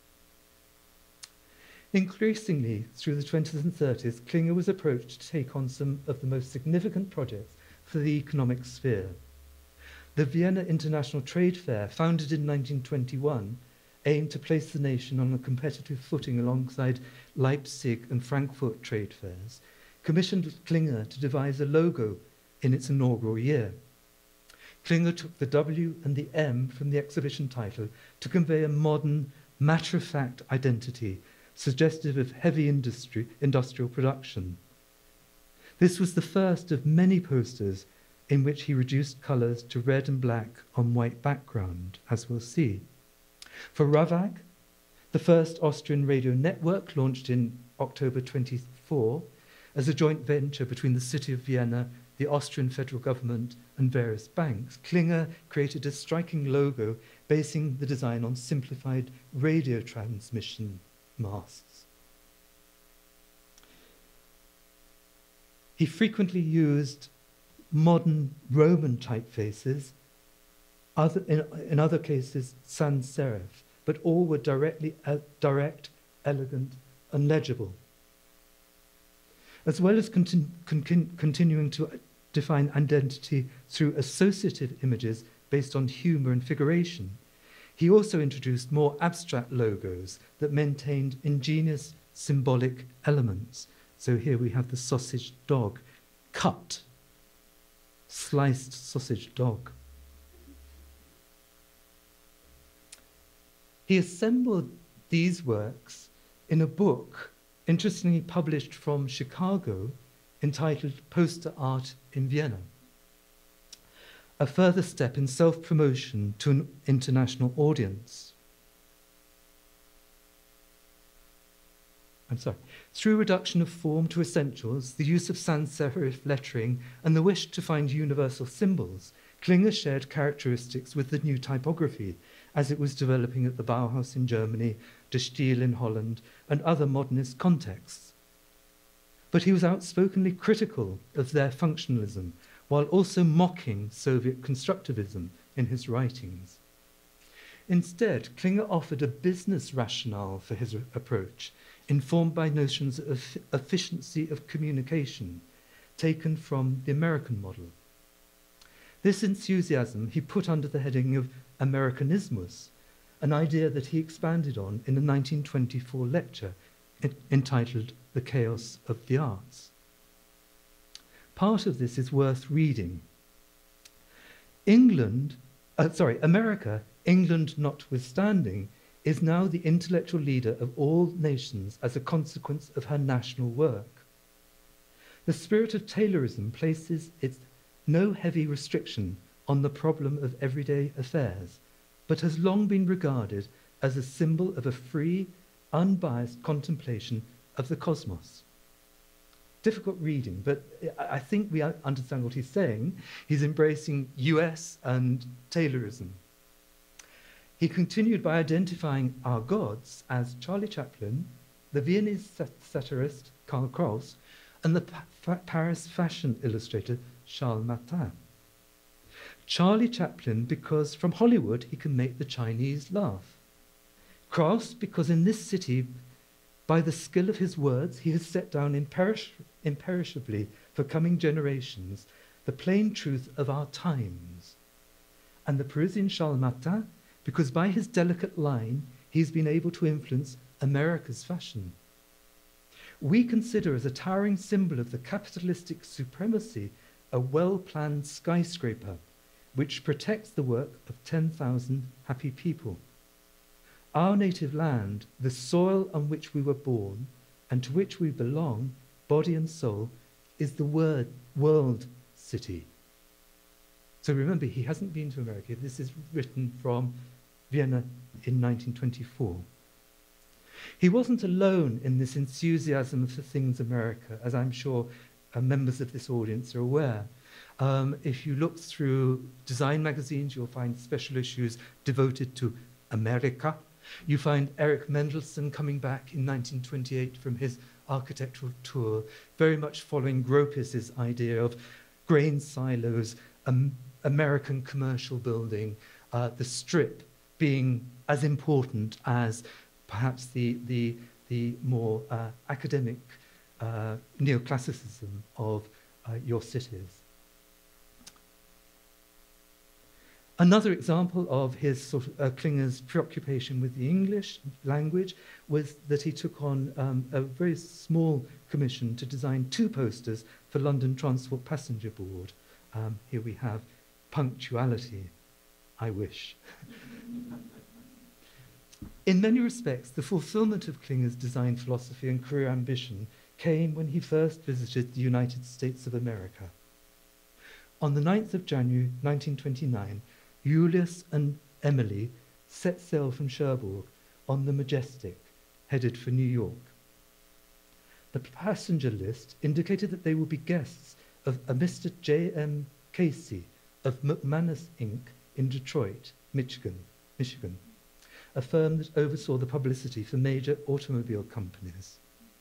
Increasingly, through the 20s and 30s, Klinger was approached to take on some of the most significant projects for the economic sphere. The Vienna International Trade Fair, founded in 1921, aimed to place the nation on a competitive footing alongside Leipzig and Frankfurt trade fairs, commissioned Klinger to devise a logo in its inaugural year. Klinger took the W and the M from the exhibition title to convey a modern, matter-of-fact identity, suggestive of heavy industrial production. This was the first of many posters in which he reduced colours to red and black on white background, as we'll see. For Ravag, the first Austrian radio network, launched in October 24 as a joint venture between the city of Vienna, the Austrian federal government, and various banks, Klinger created a striking logo basing the design on simplified radio transmission masts. He frequently used modern Roman typefaces, in other cases sans serif, but all were direct, elegant, and legible. As well as continuing to define identity through associative images based on humour and figuration, he also introduced more abstract logos that maintained ingenious symbolic elements. So here we have the sausage dog, cut, sliced sausage dog. He assembled these works in a book interestingly published from Chicago entitled Poster Art in Vienna, a further step in self-promotion to an international audience. Through reduction of form to essentials, the use of sans serif lettering, and the wish to find universal symbols, Klinger shared characteristics with the new typography as it was developing at the Bauhaus in Germany, De Stijl in Holland, and other modernist contexts. But he was outspokenly critical of their functionalism, while also mocking Soviet constructivism in his writings. Instead, Klinger offered a business rationale for his approach, informed by notions of efficiency of communication, taken from the American model. This enthusiasm he put under the heading of Americanismus, an idea that he expanded on in a 1924 lecture entitled The Chaos of the Arts. Part of this is worth reading. America, England notwithstanding, is now the intellectual leader of all nations as a consequence of her national work. The spirit of Taylorism places its no heavy restriction on the problem of everyday affairs, but has long been regarded as a symbol of a free, unbiased contemplation of the cosmos. Difficult reading, but I think we understand what he's saying. He's embracing US and Taylorism. He continued by identifying our gods as Charlie Chaplin, the Viennese satirist Karl Kraus, and the Paris fashion illustrator Charles Martin. Charlie Chaplin because from Hollywood he can make the Chinese laugh. Kraus because in this city, by the skill of his words, he has set down imperishably for coming generations the plain truth of our times. And the Parisian Charles Martin, because by his delicate line, he's been able to influence America's fashion. We consider as a towering symbol of the capitalistic supremacy a well-planned skyscraper which protects the work of 10,000 happy people. Our native land, the soil on which we were born and to which we belong, body and soul, is the world city. So remember, he hasn't been to America. This is written from Vienna in 1924. He wasn't alone in this enthusiasm for things America, as I'm sure members of this audience are aware. If you look through design magazines, you'll find special issues devoted to America. You find Eric Mendelsohn coming back in 1928 from his architectural tour, very much following Gropius's idea of grain silos, American commercial building, the strip being as important as perhaps the more academic neoclassicism of your cities. Another example of his Klinger's preoccupation with the English language was that he took on a very small commission to design 2 posters for London Transport Passenger Board. Here we have punctuality, I wish. In many respects, the fulfillment of Klinger's design philosophy and career ambition came when he first visited the United States of America. On the 9th of January 1929, Julius and Emily set sail from Cherbourg on the Majestic, headed for New York. The passenger list indicated that they would be guests of a Mr. J.M. Casey of McManus Inc. in Detroit, Michigan, a firm that oversaw the publicity for major automobile companies.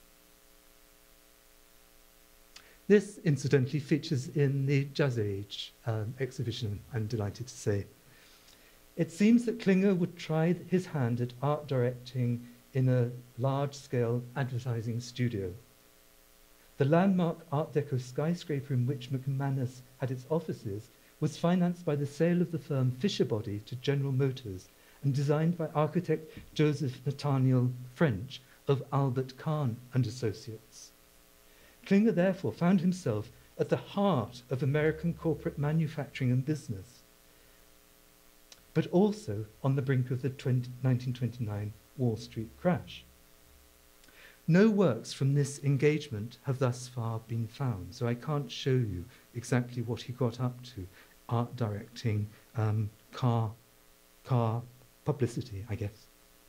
This, incidentally, features in the Jazz Age exhibition, I'm delighted to say. It seems that Klinger would try his hand at art directing in a large-scale advertising studio. The landmark Art Deco skyscraper in which McManus had its offices was financed by the sale of the firm Fisher-Body to General Motors and designed by architect Joseph Nathaniel French of Albert Kahn and Associates. Klinger therefore found himself at the heart of American corporate manufacturing and business, but also on the brink of the 1929 Wall Street crash. No works from this engagement have thus far been found, so I can't show you exactly what he got up to, art directing, car publicity, I guess.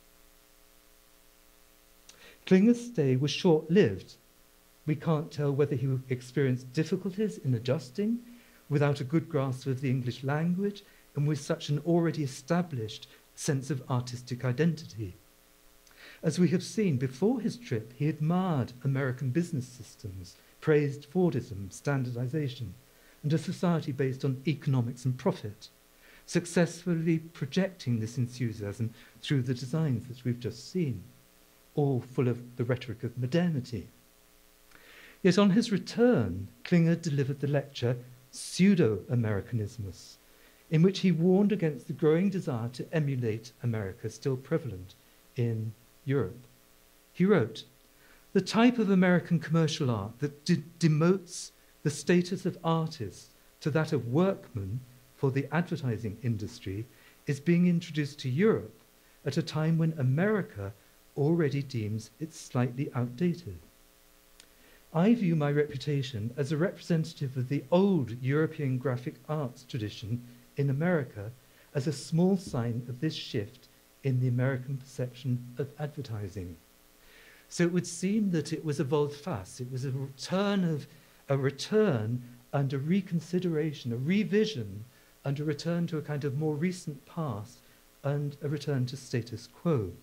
Klinger's stay was short-lived. We can't tell whether he experienced difficulties in adjusting without a good grasp of the English language and with such an already established sense of artistic identity. As we have seen, before his trip, he admired American business systems, praised Fordism, standardization, and a society based on economics and profit, successfully projecting this enthusiasm through the designs that we've just seen, all full of the rhetoric of modernity. Yet on his return, Klinger delivered the lecture Pseudo-Americanismus, in which he warned against the growing desire to emulate America still prevalent in Europe. He wrote, "The type of American commercial art that demotes the status of artists to that of workmen for the advertising industry is being introduced to Europe at a time when America already deems it slightly outdated. I view my reputation as a representative of the old European graphic arts tradition in America as a small sign of this shift in the American perception of advertising." So it would seem that it was a volte-face, it was a return and a reconsideration, a revision, and a return to a kind of more recent past, and a return to status quo.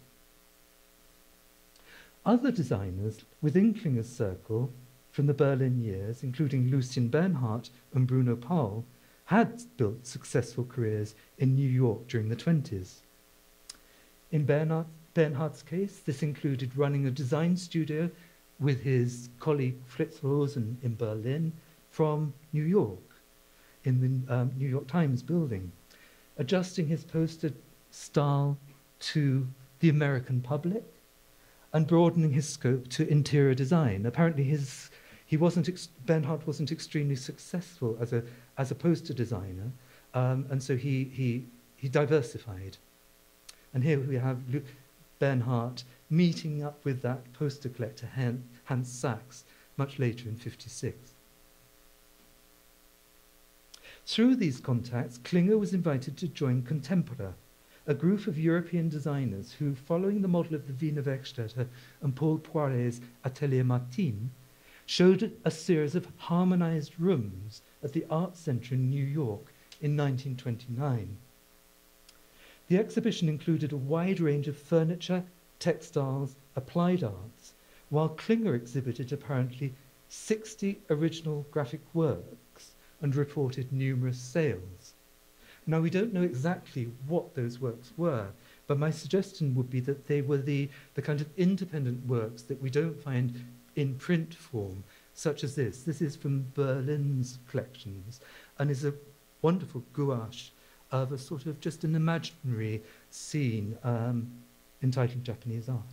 Other designers within Klinger's circle from the Berlin years, including Lucien Bernhardt and Bruno Paul, had built successful careers in New York during the 20s. In Bernhardt's case, this included running a design studio with his colleague Fritz Rosen in Berlin from New York. in the New York Times building, adjusting his poster style to the American public and broadening his scope to interior design. Apparently Bernhardt wasn't extremely successful as a poster designer, and so he diversified. And here we have Bernhardt meeting up with that poster collector, Hans Sachs, much later in '56. Through these contacts, Klinger was invited to join Contempora, a group of European designers who, following the model of the Wiener Werkstätte and Paul Poiret's Atelier Martin, showed a series of harmonized rooms at the Art Center in New York in 1929. The exhibition included a wide range of furniture, textiles, applied arts, while Klinger exhibited apparently 60 original graphic works and reported numerous sales. Now, we don't know exactly what those works were, but my suggestion would be that they were the kind of independent works that we don't find in print form, such as this. This is from Berlin's collections and is a wonderful gouache of a sort of just an imaginary scene entitled Japanese Art.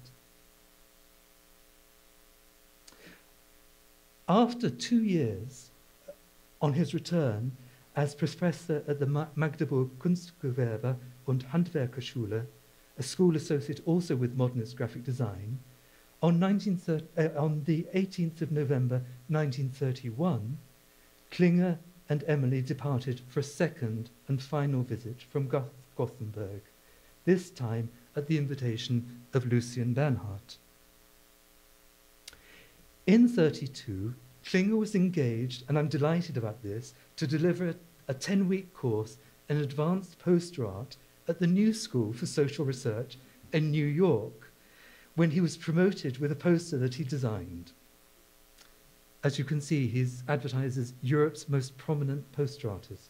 After 2 years, on his return as professor at the Magdeburg Kunstgewerbe und Handwerkerschule, a school associate also with modernist graphic design, on the 18th of November 1931, Klinger and Emily departed for a second and final visit from Gothenburg, this time at the invitation of Lucien Bernhardt. In '32, Klinger was engaged, and I'm delighted about this, to deliver a 10-week course in advanced poster art at the New School for Social Research in New York, when he was promoted with a poster that he designed. As you can see, he's advertised as Europe's most prominent poster artist.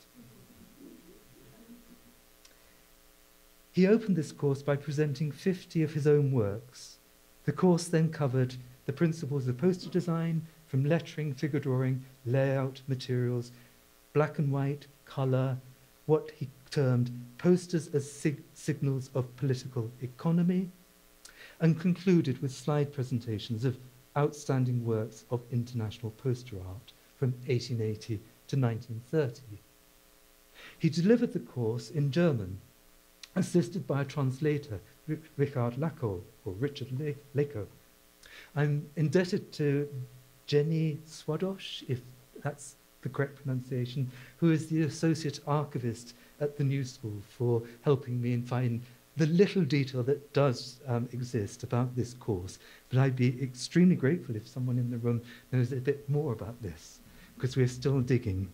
He opened this course by presenting 50 of his own works. The course then covered the principles of poster design, from lettering, figure drawing, layout, materials, black and white, colour, what he termed posters as signals of political economy, and concluded with slide presentations of outstanding works of international poster art from 1880 to 1930. He delivered the course in German, assisted by a translator, Richard Lako. I'm indebted to Jenny Swadosh, if that's the correct pronunciation, who is the associate archivist at the New School, for helping me and find the little detail that does exist about this course. But I'd be extremely grateful if someone in the room knows a bit more about this, because we're still digging.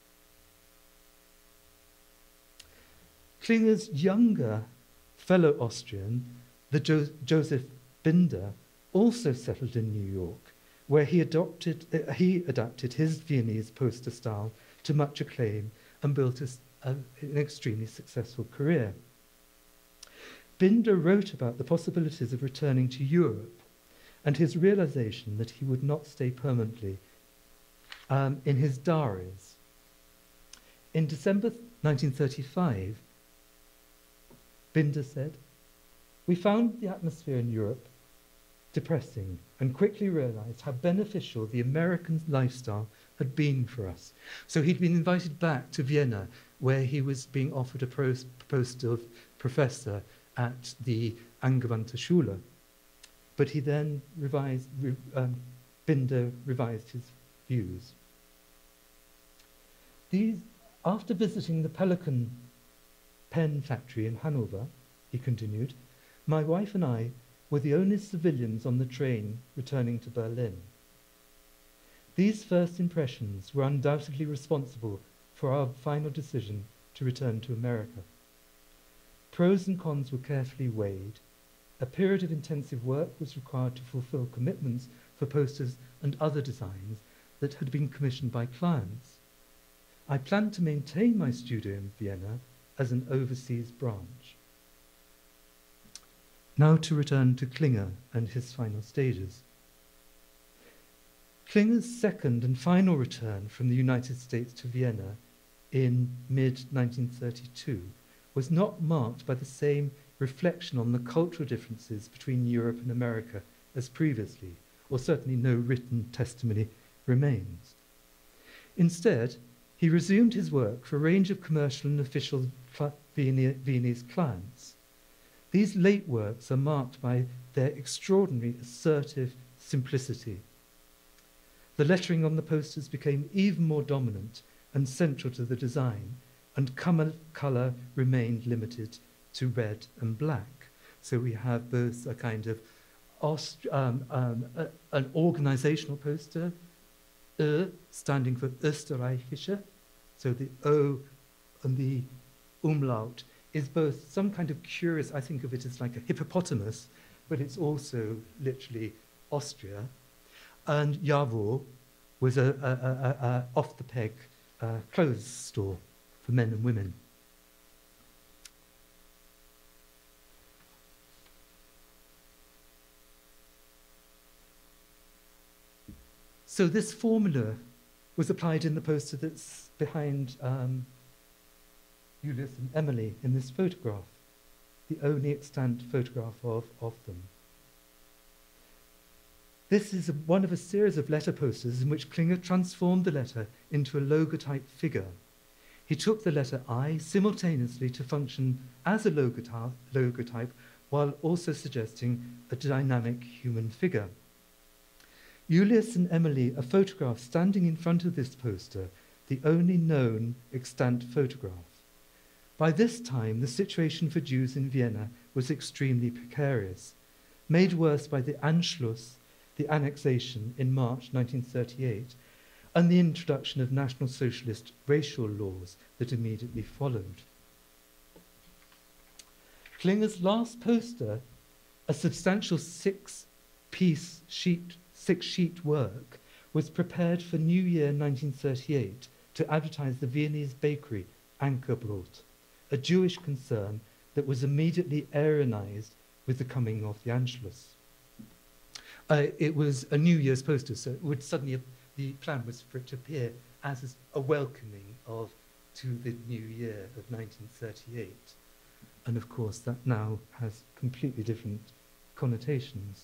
Klinger's younger fellow Austrian, the Joseph Binder, also settled in New York, where he adapted his Viennese poster style to much acclaim and built an extremely successful career. Binder wrote about the possibilities of returning to Europe and his realization that he would not stay permanently in his diaries. In December 1935, Binder said, "We found the atmosphere in Europe depressing and quickly realized how beneficial the American lifestyle had been for us." So he'd been invited back to Vienna, where he was being offered a post of professor at the Angewandte Schule. But he then Binder revised his views. After visiting the Pelican pen factory in Hanover, he continued, "My wife and I were the only civilians on the train returning to Berlin. These first impressions were undoubtedly responsible for our final decision to return to America. Pros and cons were carefully weighed. A period of intensive work was required to fulfill commitments for posters and other designs that had been commissioned by clients. I planned to maintain my studio in Vienna as an overseas branch." Now to return to Klinger and his final stages. Klinger's second and final return from the United States to Vienna in mid-1932 was not marked by the same reflection on the cultural differences between Europe and America as previously, or certainly no written testimony remains. Instead, he resumed his work for a range of commercial and official Viennese clients. These late works are marked by their extraordinary assertive simplicity. The lettering on the posters became even more dominant and central to the design, and colour remained limited to red and black. So we have both a kind of an organizational poster, standing for Österreichische, so the O and the umlaut is both some kind of curious, I think of it as like a hippopotamus, but it's also literally Austria. And Jawohl was a off-the-peg clothes store for men and women. So this formula was applied in the poster that's behind Julius and Emily in this photograph, the only extant photograph of them. This is one of a series of letter posters in which Klinger transformed the letter into a logotype figure. He took the letter I simultaneously to function as a logotype while also suggesting a dynamic human figure. Julius and Emily are photographed standing in front of this poster, the only known extant photograph. By this time, the situation for Jews in Vienna was extremely precarious, made worse by the Anschluss, the annexation in March 1938, and the introduction of National Socialist racial laws that immediately followed. Klinger's last poster, a substantial six-sheet work, was prepared for New Year 1938 to advertise the Viennese bakery Ankerbrot, a Jewish concern that was immediately Aryanized with the coming of the Anschluss. It was a New Year's poster, so it would suddenly, the plan was for it to appear as a welcoming to the new year of 1938. And of course, that now has completely different connotations.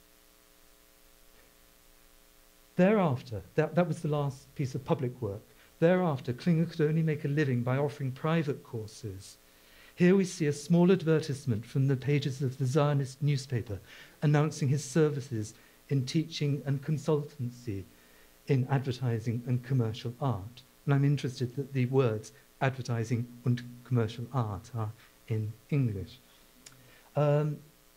Thereafter, that was the last piece of public work. Thereafter, Klinger could only make a living by offering private courses. Here we see a small advertisement from the pages of the Zionist newspaper announcing his services in teaching and consultancy in advertising and commercial art. And I'm interested that the words advertising and commercial art are in English. In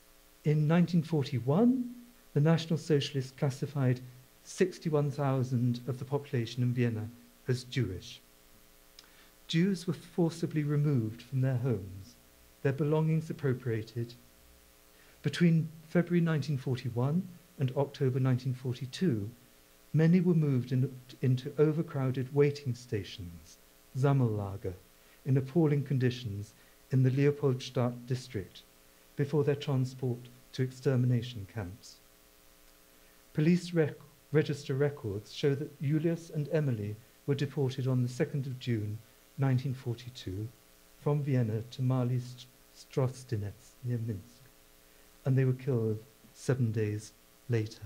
1941, the National Socialists classified 61,000 of the population in Vienna as Jewish. Jews were forcibly removed from their homes, their belongings appropriated. Between February 1941 and October 1942, many were moved into overcrowded waiting stations, Sammellager, in appalling conditions in the Leopoldstadt district, before their transport to extermination camps. Police register records show that Julius and Emily were deported on the 2nd of June 1942 from Vienna to Mali Strostinetz near Minsk, and they were killed 7 days later.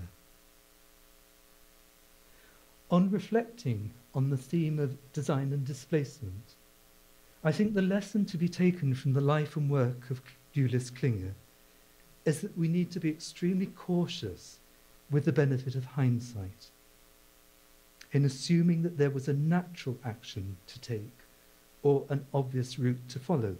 On reflecting on the theme of design and displacement, I think the lesson to be taken from the life and work of Julius Klinger is that we need to be extremely cautious with the benefit of hindsight in assuming that there was a natural action to take or an obvious route to follow.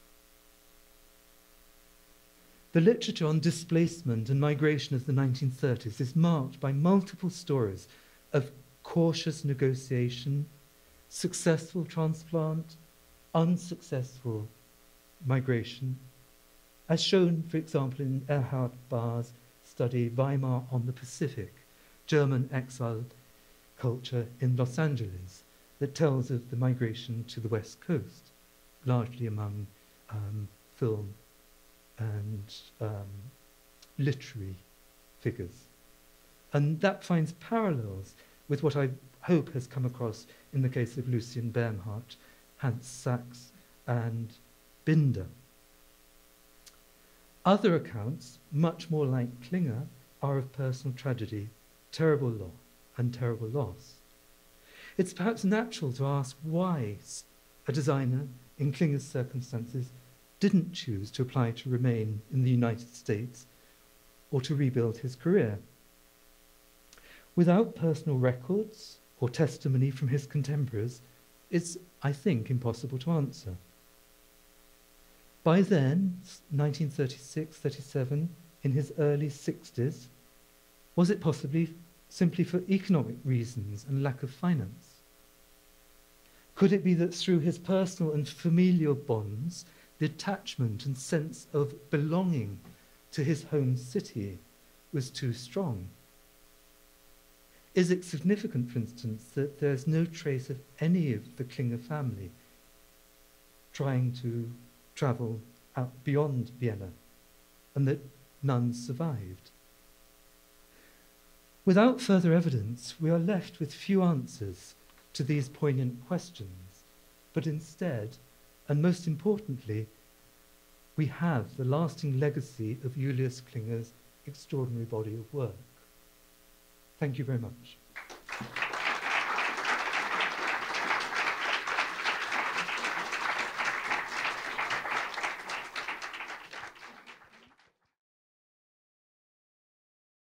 The literature on displacement and migration of the 1930s is marked by multiple stories of cautious negotiation, successful transplant, unsuccessful migration, as shown, for example, in Erhard Bahr's study Weimar on the Pacific, German exiled culture in Los Angeles, that tells of the migration to the West Coast, largely among film and literary figures. And that finds parallels with what I hope has come across in the case of Lucien Bernhardt Hans Sachs and Binder. Other accounts, much more like Klinger, are of personal tragedy, terrible loss. It's perhaps natural to ask why a designer in Klinger's circumstances didn't choose to apply to remain in the United States or to rebuild his career. Without personal records or testimony from his contemporaries, it's, I think, impossible to answer. By then, 1936-37, in his early 60s, was it possibly simply for economic reasons and lack of finance? Could it be that through his personal and familial bonds, the attachment and sense of belonging to his home city was too strong? Is it significant, for instance, that there's no trace of any of the Klinger family trying to travel out beyond Vienna, and that none survived? Without further evidence, we are left with few answers to these poignant questions, but instead, and most importantly, we have the lasting legacy of Julius Klinger's extraordinary body of work. Thank you very much.